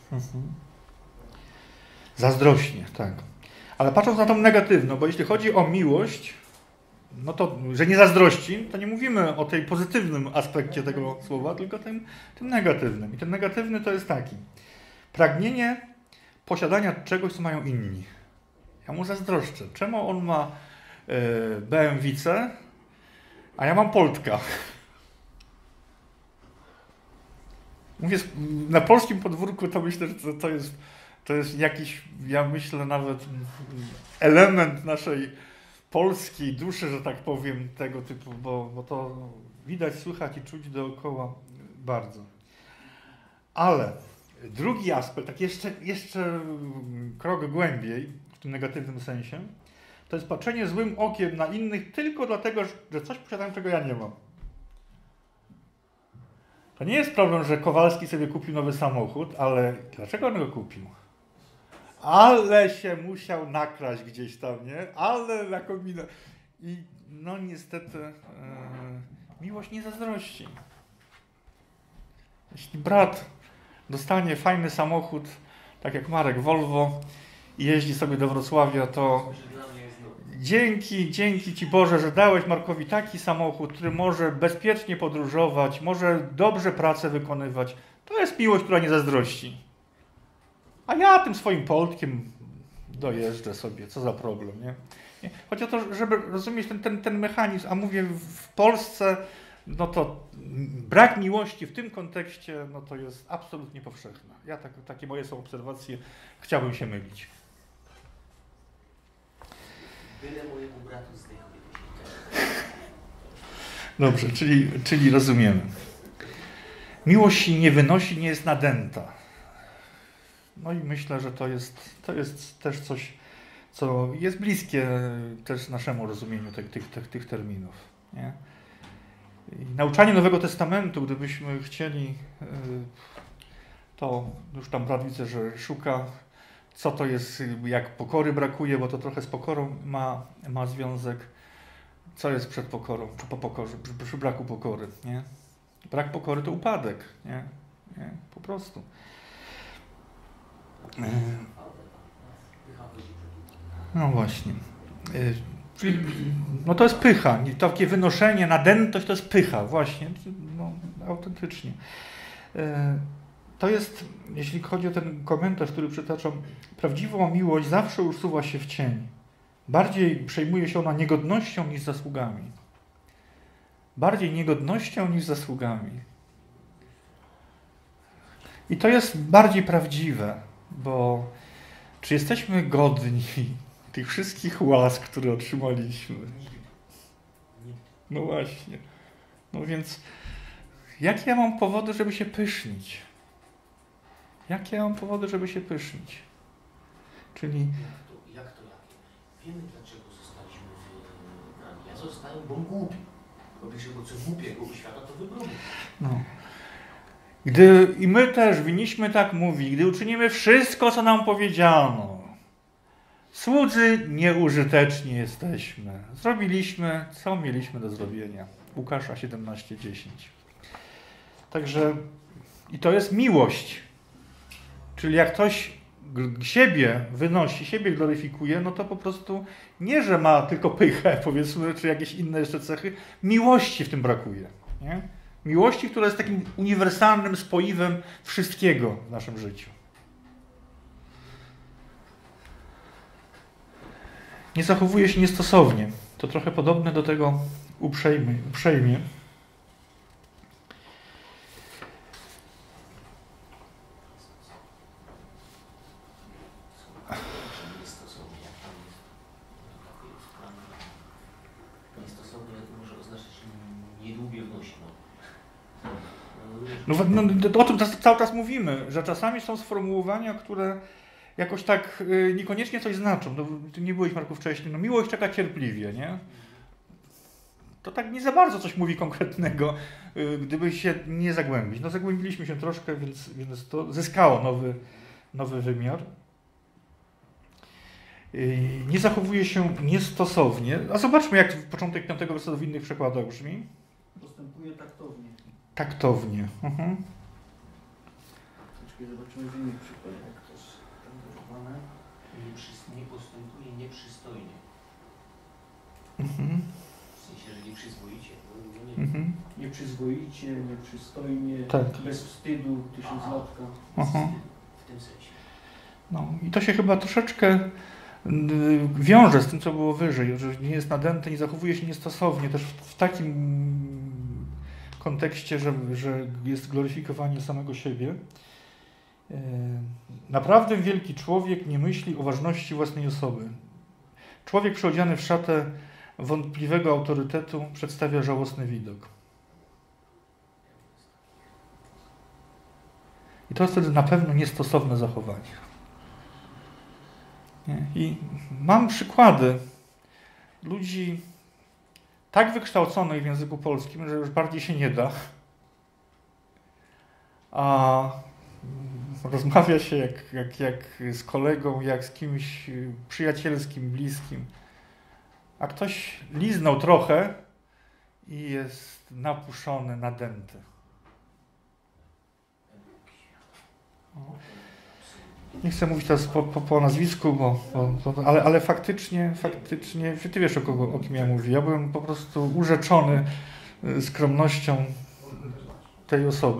Zazdrośnie, tak. Ale patrząc na tą negatywną, bo jeśli chodzi o miłość, no to, że nie zazdrości, to nie mówimy o tej pozytywnym aspekcie tego słowa, tylko tym negatywnym. I ten negatywny to jest taki. Pragnienie posiadania czegoś, co mają inni. Ja mu zazdroszczę. Czemu on ma BMW-ce, a ja mam Poltka? Mówię, na polskim podwórku to myślę, że to jest jakiś, ja myślę nawet element naszej polskiej duszy, że tak powiem, tego typu, bo to widać, słychać i czuć dookoła bardzo. Ale drugi aspekt, tak jeszcze krok głębiej, w tym negatywnym sensie, to jest patrzenie złym okiem na innych tylko dlatego, że coś posiadają, czego ja nie mam. To nie jest problem, że Kowalski sobie kupił nowy samochód, ale dlaczego on go kupił? ale się musiał nakraść gdzieś tam, nie? Ale na kombinę. I no niestety miłość nie zazdrości. Jeśli brat dostanie fajny samochód, tak jak Marek Volvo, i jeździ sobie do Wrocławia, to dzięki Ci Boże, że dałeś Markowi taki samochód, który może bezpiecznie podróżować, może dobrze pracę wykonywać. To jest miłość, która nie zazdrości. A ja tym swoim Poltkiem dojeżdżę sobie, co za problem, nie? Chodzi o to, żeby rozumieć ten mechanizm, a mówię w Polsce, no to brak miłości w tym kontekście, no to jest absolutnie powszechne. Ja takie moje są obserwacje, chciałbym się mylić. Byle mojemu bratu zdechł. Dobrze, czyli rozumiemy. Miłość się nie wynosi, nie jest nadęta. No i myślę, że to jest też coś, co jest bliskie też naszemu rozumieniu tych terminów. Nie? I nauczanie Nowego Testamentu, gdybyśmy chcieli, to już tam brat widzę, że szuka, co to jest, jak pokory brakuje, bo to trochę z pokorą ma związek. Co jest przed pokorą, czy po pokorze, przy braku pokory, nie? Brak pokory to upadek, nie? Po prostu. No właśnie. Czyli, no to jest pycha. Takie wynoszenie, nadętość to jest pycha, właśnie. No, autentycznie. To jest, jeśli chodzi o ten komentarz, który przytaczam, prawdziwą miłość zawsze usuwa się w cień. Bardziej przejmuje się ona niegodnością niż zasługami. Bardziej niegodnością niż zasługami. I to jest bardziej prawdziwe, bo czy jesteśmy godni tych wszystkich łask, które otrzymaliśmy? No właśnie. No więc, jakie ja mam powody, żeby się pysznić? Jakie ja mam powody, żeby się pysznić? Czyli... Jak to? Wiemy, dlaczego zostaliśmy wybrani. Ja zostałem, bo głupi. Po pierwsze, bo co głupiego u świata, to wybroni. No. I my też, winniśmy tak mówić, gdy uczynimy wszystko, co nam powiedziano, słudzy nieużyteczni jesteśmy. Zrobiliśmy, co mieliśmy do zrobienia. Łukasza 17:10. Także, i to jest miłość. Czyli jak ktoś siebie wynosi, siebie gloryfikuje, no to po prostu nie, że ma tylko pychę, powiedzmy, czy jakieś inne jeszcze cechy, miłości w tym brakuje. Nie? Miłości, która jest takim uniwersalnym spoiwem wszystkiego w naszym życiu. Nie zachowuje się niestosownie. To trochę podobne do tego uprzejmie. No, o tym cały czas mówimy, że czasami są sformułowania, które jakoś tak niekoniecznie coś znaczą. No, ty nie byłeś, Marku, wcześniej. No, miłość czeka cierpliwie, nie? To tak nie za bardzo coś mówi konkretnego, gdyby się nie zagłębić. No, zagłębiliśmy się troszkę, więc to zyskało nowy wymiar. Nie zachowuje się niestosownie. A zobaczmy, jak początek 5 wersetu w innych przekładach brzmi. Postępuje taktownie. Taktownie. Zobaczymy w innych przykładach, jak to jest angażowane. Nie postępuje nieprzystojnie. W sensie, że nieprzyzwoicie. Nieprzyzwoicie, nieprzystojnie, tak. Bez wstydu, tysiąclatka. W tym sensie. No i to się chyba troszeczkę wiąże z tym, co było wyżej, że nie jest nadęte, nie zachowuje się niestosownie, też w takim kontekście, że jest gloryfikowanie samego siebie. Naprawdę wielki człowiek nie myśli o ważności własnej osoby. Człowiek przyodziany w szatę wątpliwego autorytetu przedstawia żałosny widok. I to jest wtedy na pewno niestosowne zachowanie. I mam przykłady ludzi tak wykształconych w języku polskim, że już bardziej się nie da. A Rozmawia się jak z kolegą, jak z kimś przyjacielskim, bliskim. A ktoś liznął trochę i jest napuszony, nadęty. Nie chcę mówić teraz po nazwisku, ale faktycznie, ty wiesz o kim ja mówię. Ja byłem po prostu urzeczony skromnością tej osoby.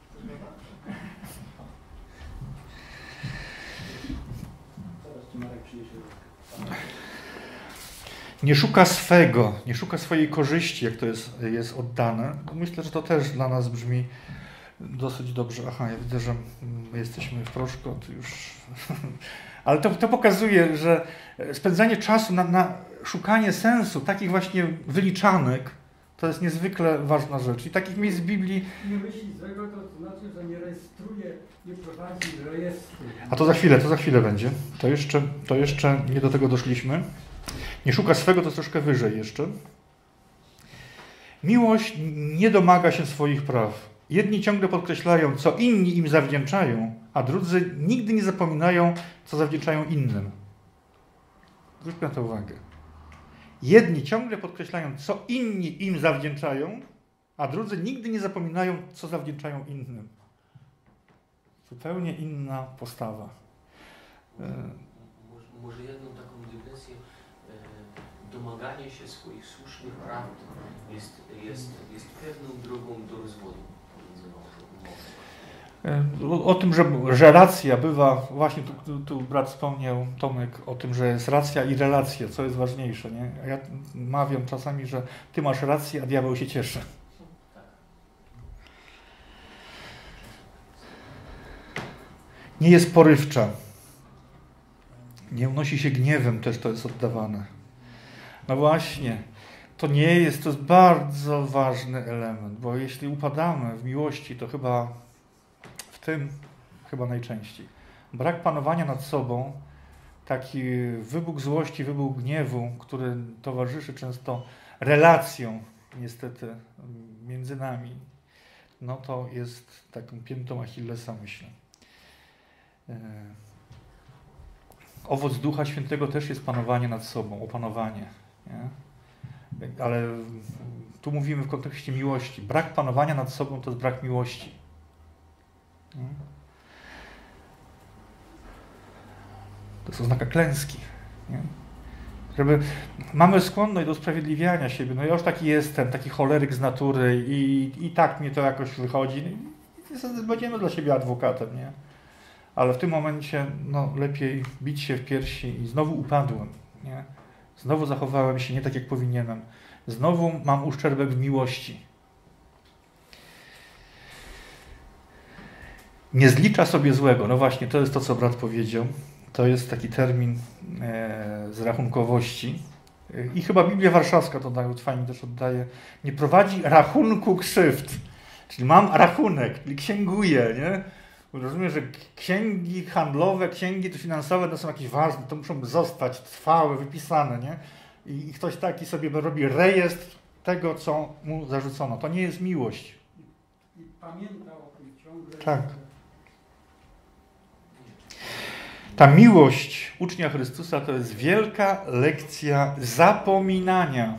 Nie szuka swego, nie szuka swojej korzyści, jak to jest oddane. Myślę, że to też dla nas brzmi dosyć dobrze. Aha, ja widzę, że my jesteśmy w proszku, to już... Ale to pokazuje, że spędzanie czasu na szukanie sensu, takich właśnie wyliczanek, to jest niezwykle ważna rzecz. I takich miejsc w Biblii... Nie myśli złego, to znaczy, że nie rejestruje, nie prowadzi rejestru. A to za chwilę będzie. To jeszcze nie do tego doszliśmy. Nie szuka swego, to jest troszkę wyżej jeszcze. Miłość nie domaga się swoich praw. Jedni ciągle podkreślają, co inni im zawdzięczają, a drudzy nigdy nie zapominają, co zawdzięczają innym. Zwróćmy na to uwagę. Jedni ciągle podkreślają, co inni im zawdzięczają, a drudzy nigdy nie zapominają, co zawdzięczają innym. Zupełnie inna postawa. Może jedną taką dygresję. Domaganie się swoich słusznych praw jest pewną drogą do rozwodu pomiędzy małżonkami. O tym, że racja bywa, właśnie tu brat wspomniał, Tomek, o tym, że jest racja i relacja, co jest ważniejsze. Nie? A ja mawiam czasami, że ty masz rację, a diabeł się cieszy. Nie jest porywcza. Nie unosi się gniewem, też to jest oddawane. No właśnie, to jest bardzo ważny element, bo jeśli upadamy w miłości, to chyba najczęściej. Brak panowania nad sobą, taki wybuch złości, wybuch gniewu, który towarzyszy często relacjom, niestety, między nami, no to jest taką piętą Achillesa, myślę. Owoc Ducha Świętego też jest panowanie nad sobą, opanowanie. Nie? Ale tu mówimy w kontekście miłości. Brak panowania nad sobą to jest brak miłości. Nie? To jest oznaka klęski. Nie? Mamy skłonność do usprawiedliwiania siebie. No ja już taki jestem, taki choleryk z natury i tak mnie to jakoś wychodzi. I będziemy dla siebie adwokatem, nie? Ale w tym momencie lepiej bić się w piersi i znowu upadłem. Nie? Znowu zachowałem się nie tak, jak powinienem. Znowu mam uszczerbek w miłości. Nie zlicza sobie złego. No właśnie, to jest to, co brat powiedział. To jest taki termin z rachunkowości. I chyba Biblia Warszawska to fajnie też oddaje. Nie prowadzi rachunku krzywd. Czyli mam rachunek, czyli księguję, nie? Rozumiem, że księgi handlowe, księgi finansowe to są jakieś ważne, to muszą zostać trwałe, wypisane, nie? I ktoś taki sobie robi rejestr tego, co mu zarzucono. To nie jest miłość. I pamięta o tym ciągle. Tak. Ta miłość ucznia Chrystusa to jest wielka lekcja zapominania.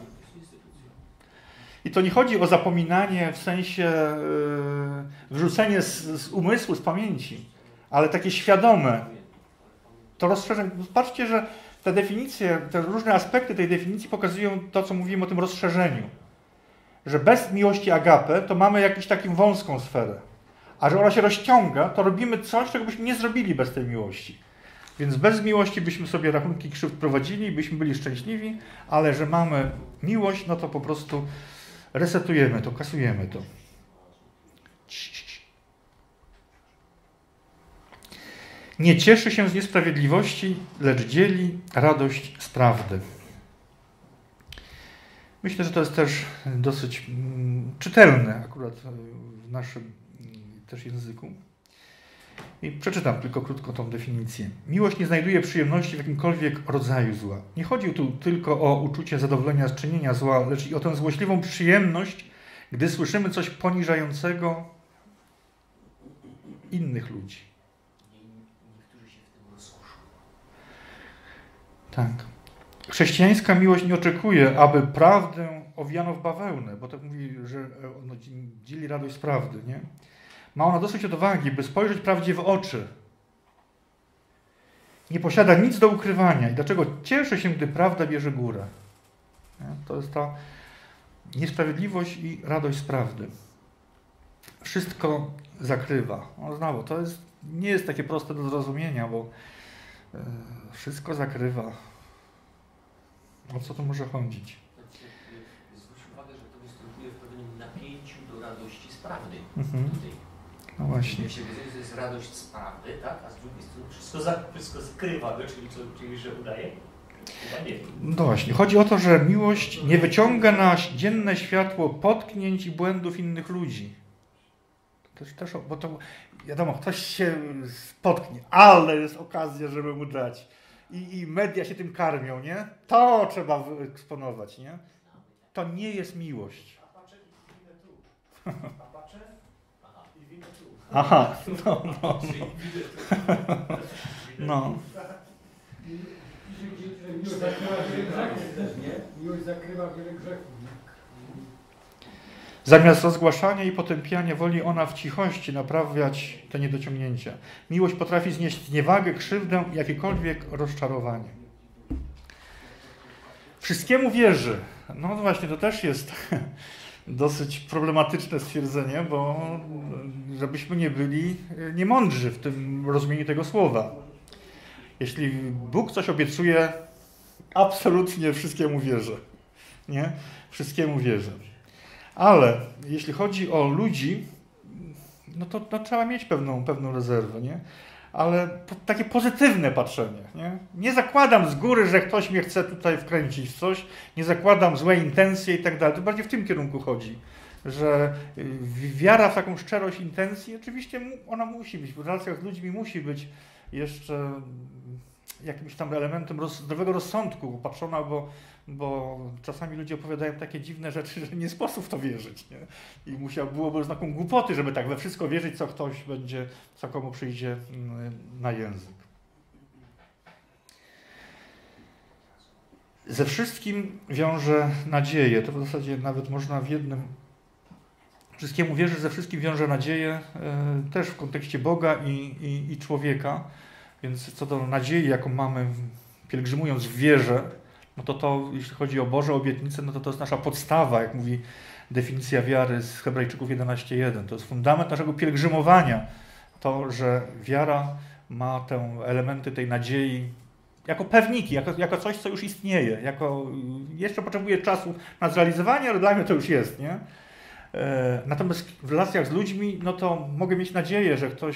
I to nie chodzi o zapominanie w sensie wyrzucenie z umysłu, z pamięci, ale takie świadome. To rozszerzenie. Patrzcie, że te definicje, te różne aspekty tej definicji pokazują to, co mówimy o tym rozszerzeniu. Że bez miłości agape to mamy jakąś taką wąską sferę. A że ona się rozciąga, to robimy coś, czego byśmy nie zrobili bez tej miłości. Więc bez miłości byśmy sobie rachunki krzywd prowadzili, byśmy byli szczęśliwi, ale że mamy miłość, no to po prostu resetujemy to, kasujemy to. Nie cieszy się z niesprawiedliwości, lecz dzieli radość z prawdy. Myślę, że to jest też dosyć czytelne akurat w naszym też języku. I przeczytam tylko krótko tą definicję. Miłość nie znajduje przyjemności w jakimkolwiek rodzaju zła. Nie chodzi tu tylko o uczucie zadowolenia z czynienia zła, lecz i o tę złośliwą przyjemność, gdy słyszymy coś poniżającego innych ludzi. Tak. Chrześcijańska miłość nie oczekuje, aby prawdę owiano w bawełnę, bo tak mówi, że ono dzieli radość z prawdy, nie? Ma ona dosyć odwagi, by spojrzeć prawdzie w oczy. Nie posiada nic do ukrywania. I dlaczego cieszy się, gdy prawda bierze górę? Nie? To jest ta niesprawiedliwość i radość z prawdy. Wszystko zakrywa. No znowu, to nie jest takie proste do zrozumienia, bo wszystko zakrywa. O co tu może chodzić? Zwróć uwagę, że to występuje w pewnym napięciu do radości z prawdy. Tutaj. No właśnie. Jak się wydaje, że to jest radość z prawdy, tak? A z drugiej strony wszystko zakrywa, czyli że udaje? Chyba nie. No właśnie. Chodzi o to, że miłość nie wyciąga na dzienne światło potknięć i błędów innych ludzi. Też, bo to wiadomo, ktoś się spotknie, ale jest okazja, żeby mu dać. I media się tym karmią, nie? To trzeba wyeksponować, nie? To nie jest miłość. Apacze i winę tu. Apacze i winę tu. Aha, no. Miłość zakrywa wiele grzechów też, nie? Miłość zakrywa wiele grzechów, nie? Zamiast rozgłaszania i potępiania woli ona w cichości naprawiać te niedociągnięcia. Miłość potrafi znieść zniewagę, krzywdę i jakiekolwiek rozczarowanie. Wszystkiemu wierzy. No właśnie, to też jest dosyć problematyczne stwierdzenie, bo żebyśmy nie byli niemądrzy w tym rozumieniu tego słowa. Jeśli Bóg coś obiecuje, absolutnie wszystkiemu wierzę. Nie? Wszystkiemu wierzę. Ale jeśli chodzi o ludzi, no to trzeba mieć pewną rezerwę, nie? Ale takie pozytywne patrzenie, nie? Nie zakładam z góry, że ktoś mnie chce tutaj wkręcić w coś, nie zakładam złe intencje i tak dalej. To bardziej w tym kierunku chodzi, że wiara w taką szczerość intencji, oczywiście ona musi być, w relacjach z ludźmi musi być jeszcze jakimś tam elementem zdrowego rozsądku opatrzona, bo czasami ludzie opowiadają takie dziwne rzeczy, że nie sposób w to wierzyć. Nie? I byłoby oznaką głupoty, żeby tak we wszystko wierzyć, co komu przyjdzie na język. Ze wszystkim wiąże nadzieję. To w zasadzie nawet można w jednym. Wszystkiemu wierzy, ze wszystkim wiąże nadzieję, też w kontekście Boga i człowieka. Więc co do nadziei, jaką mamy pielgrzymując w wierze, no to jeśli chodzi o Boże obietnice, no to jest nasza podstawa, jak mówi definicja wiary z Hebrajczyków 11:1. To jest fundament naszego pielgrzymowania. To, że wiara ma te elementy tej nadziei jako pewniki, jako coś, co już istnieje. Jeszcze potrzebuje czasu na zrealizowanie, ale dla mnie to już jest, nie? Natomiast w relacjach z ludźmi, no to mogę mieć nadzieję, że ktoś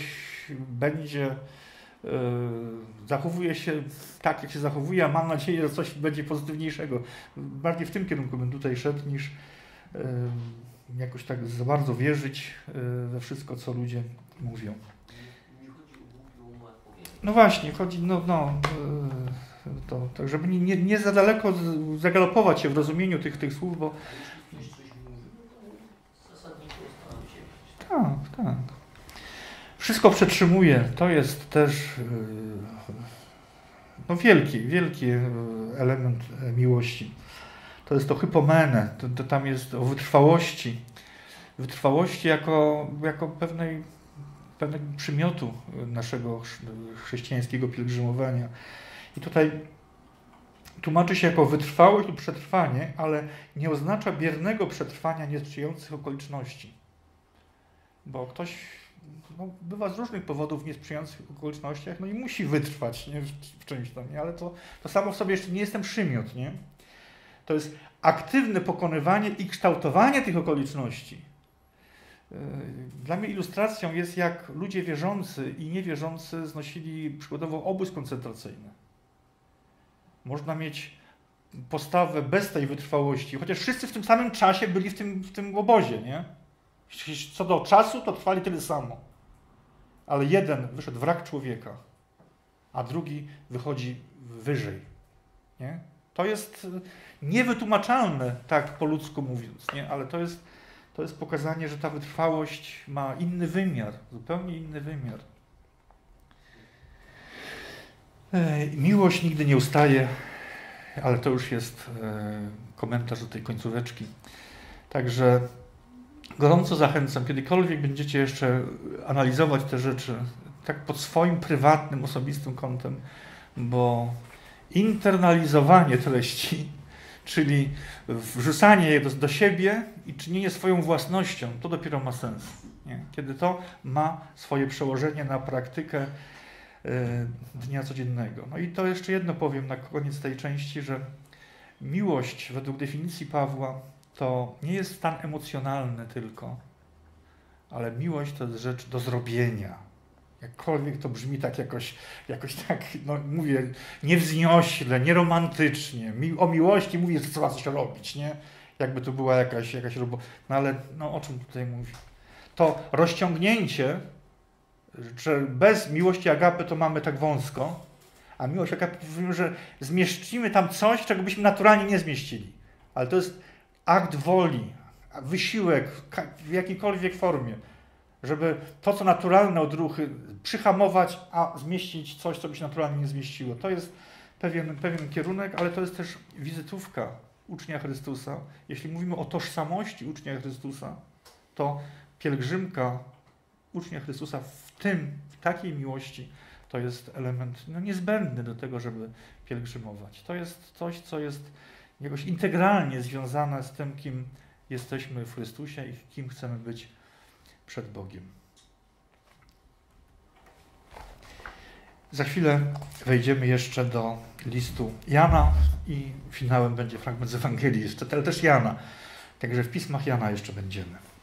zachowuje się tak, jak się zachowuje, a mam nadzieję, że coś będzie pozytywniejszego. Bardziej w tym kierunku bym tutaj szedł, niż jakoś tak za bardzo wierzyć we wszystko, co ludzie mówią. No właśnie, chodzi, tak żeby nie za daleko zagalopować się w rozumieniu tych słów, bo tak. Wszystko przetrzymuje. To jest też wielki element miłości. To jest to hypomene. To tam jest o wytrwałości. Wytrwałości jako pewnego przymiotu naszego chrześcijańskiego pielgrzymowania. I tutaj tłumaczy się jako wytrwałość lub przetrwanie, ale nie oznacza biernego przetrwania niesprzyjających okoliczności. Bo ktoś bywa z różnych powodów w niesprzyjających okolicznościach, no i musi wytrwać, nie, w czymś tam, nie? Ale to samo w sobie jeszcze nie jest ten przymiot, nie? To jest aktywne pokonywanie i kształtowanie tych okoliczności. Dla mnie ilustracją jest, jak ludzie wierzący i niewierzący znosili przykładowo obóz koncentracyjny. Można mieć postawę bez tej wytrwałości, chociaż wszyscy w tym samym czasie byli w tym obozie, nie? Co do czasu, to trwali tyle samo. Ale jeden wyszedł wrak człowieka, a drugi wychodzi wyżej. Nie? To jest niewytłumaczalne, tak po ludzku mówiąc, nie? Ale to jest pokazanie, że ta wytrwałość ma inny wymiar, zupełnie inny wymiar. Miłość nigdy nie ustaje, ale to już jest komentarz do tej końcóweczki. Także gorąco zachęcam, kiedykolwiek będziecie jeszcze analizować te rzeczy, tak pod swoim prywatnym, osobistym kątem, bo internalizowanie treści, czyli wrzucanie je do siebie i czynienie swoją własnością, to dopiero ma sens. Nie? Kiedy to ma swoje przełożenie na praktykę dnia codziennego. No i to jeszcze jedno powiem na koniec tej części, że miłość według definicji Pawła to nie jest stan emocjonalny tylko, ale miłość to jest rzecz do zrobienia. Jakkolwiek to brzmi tak jakoś tak, no mówię, niewzniośle, nieromantycznie. O miłości mówię, że trzeba coś robić, nie? Jakby to była jakaś robota. No ale no, o czym tutaj mówi? To rozciągnięcie, że bez miłości agape to mamy tak wąsko, a miłość agape mówimy, że zmieścimy tam coś, czego byśmy naturalnie nie zmieścili. Ale to jest akt woli, wysiłek w jakiejkolwiek formie, żeby to, co naturalne odruchy, przyhamować, a zmieścić coś, co by się naturalnie nie zmieściło. To jest pewien kierunek, ale to jest też wizytówka ucznia Chrystusa. Jeśli mówimy o tożsamości ucznia Chrystusa, to pielgrzymka ucznia Chrystusa w takiej miłości, to jest element niezbędny do tego, żeby pielgrzymować. To jest coś, co jest jakoś integralnie związane z tym, kim jesteśmy w Chrystusie i kim chcemy być przed Bogiem. Za chwilę wejdziemy jeszcze do listu Jana i finałem będzie fragment z Ewangelii jeszcze, ale też Jana. Także w pismach Jana jeszcze będziemy.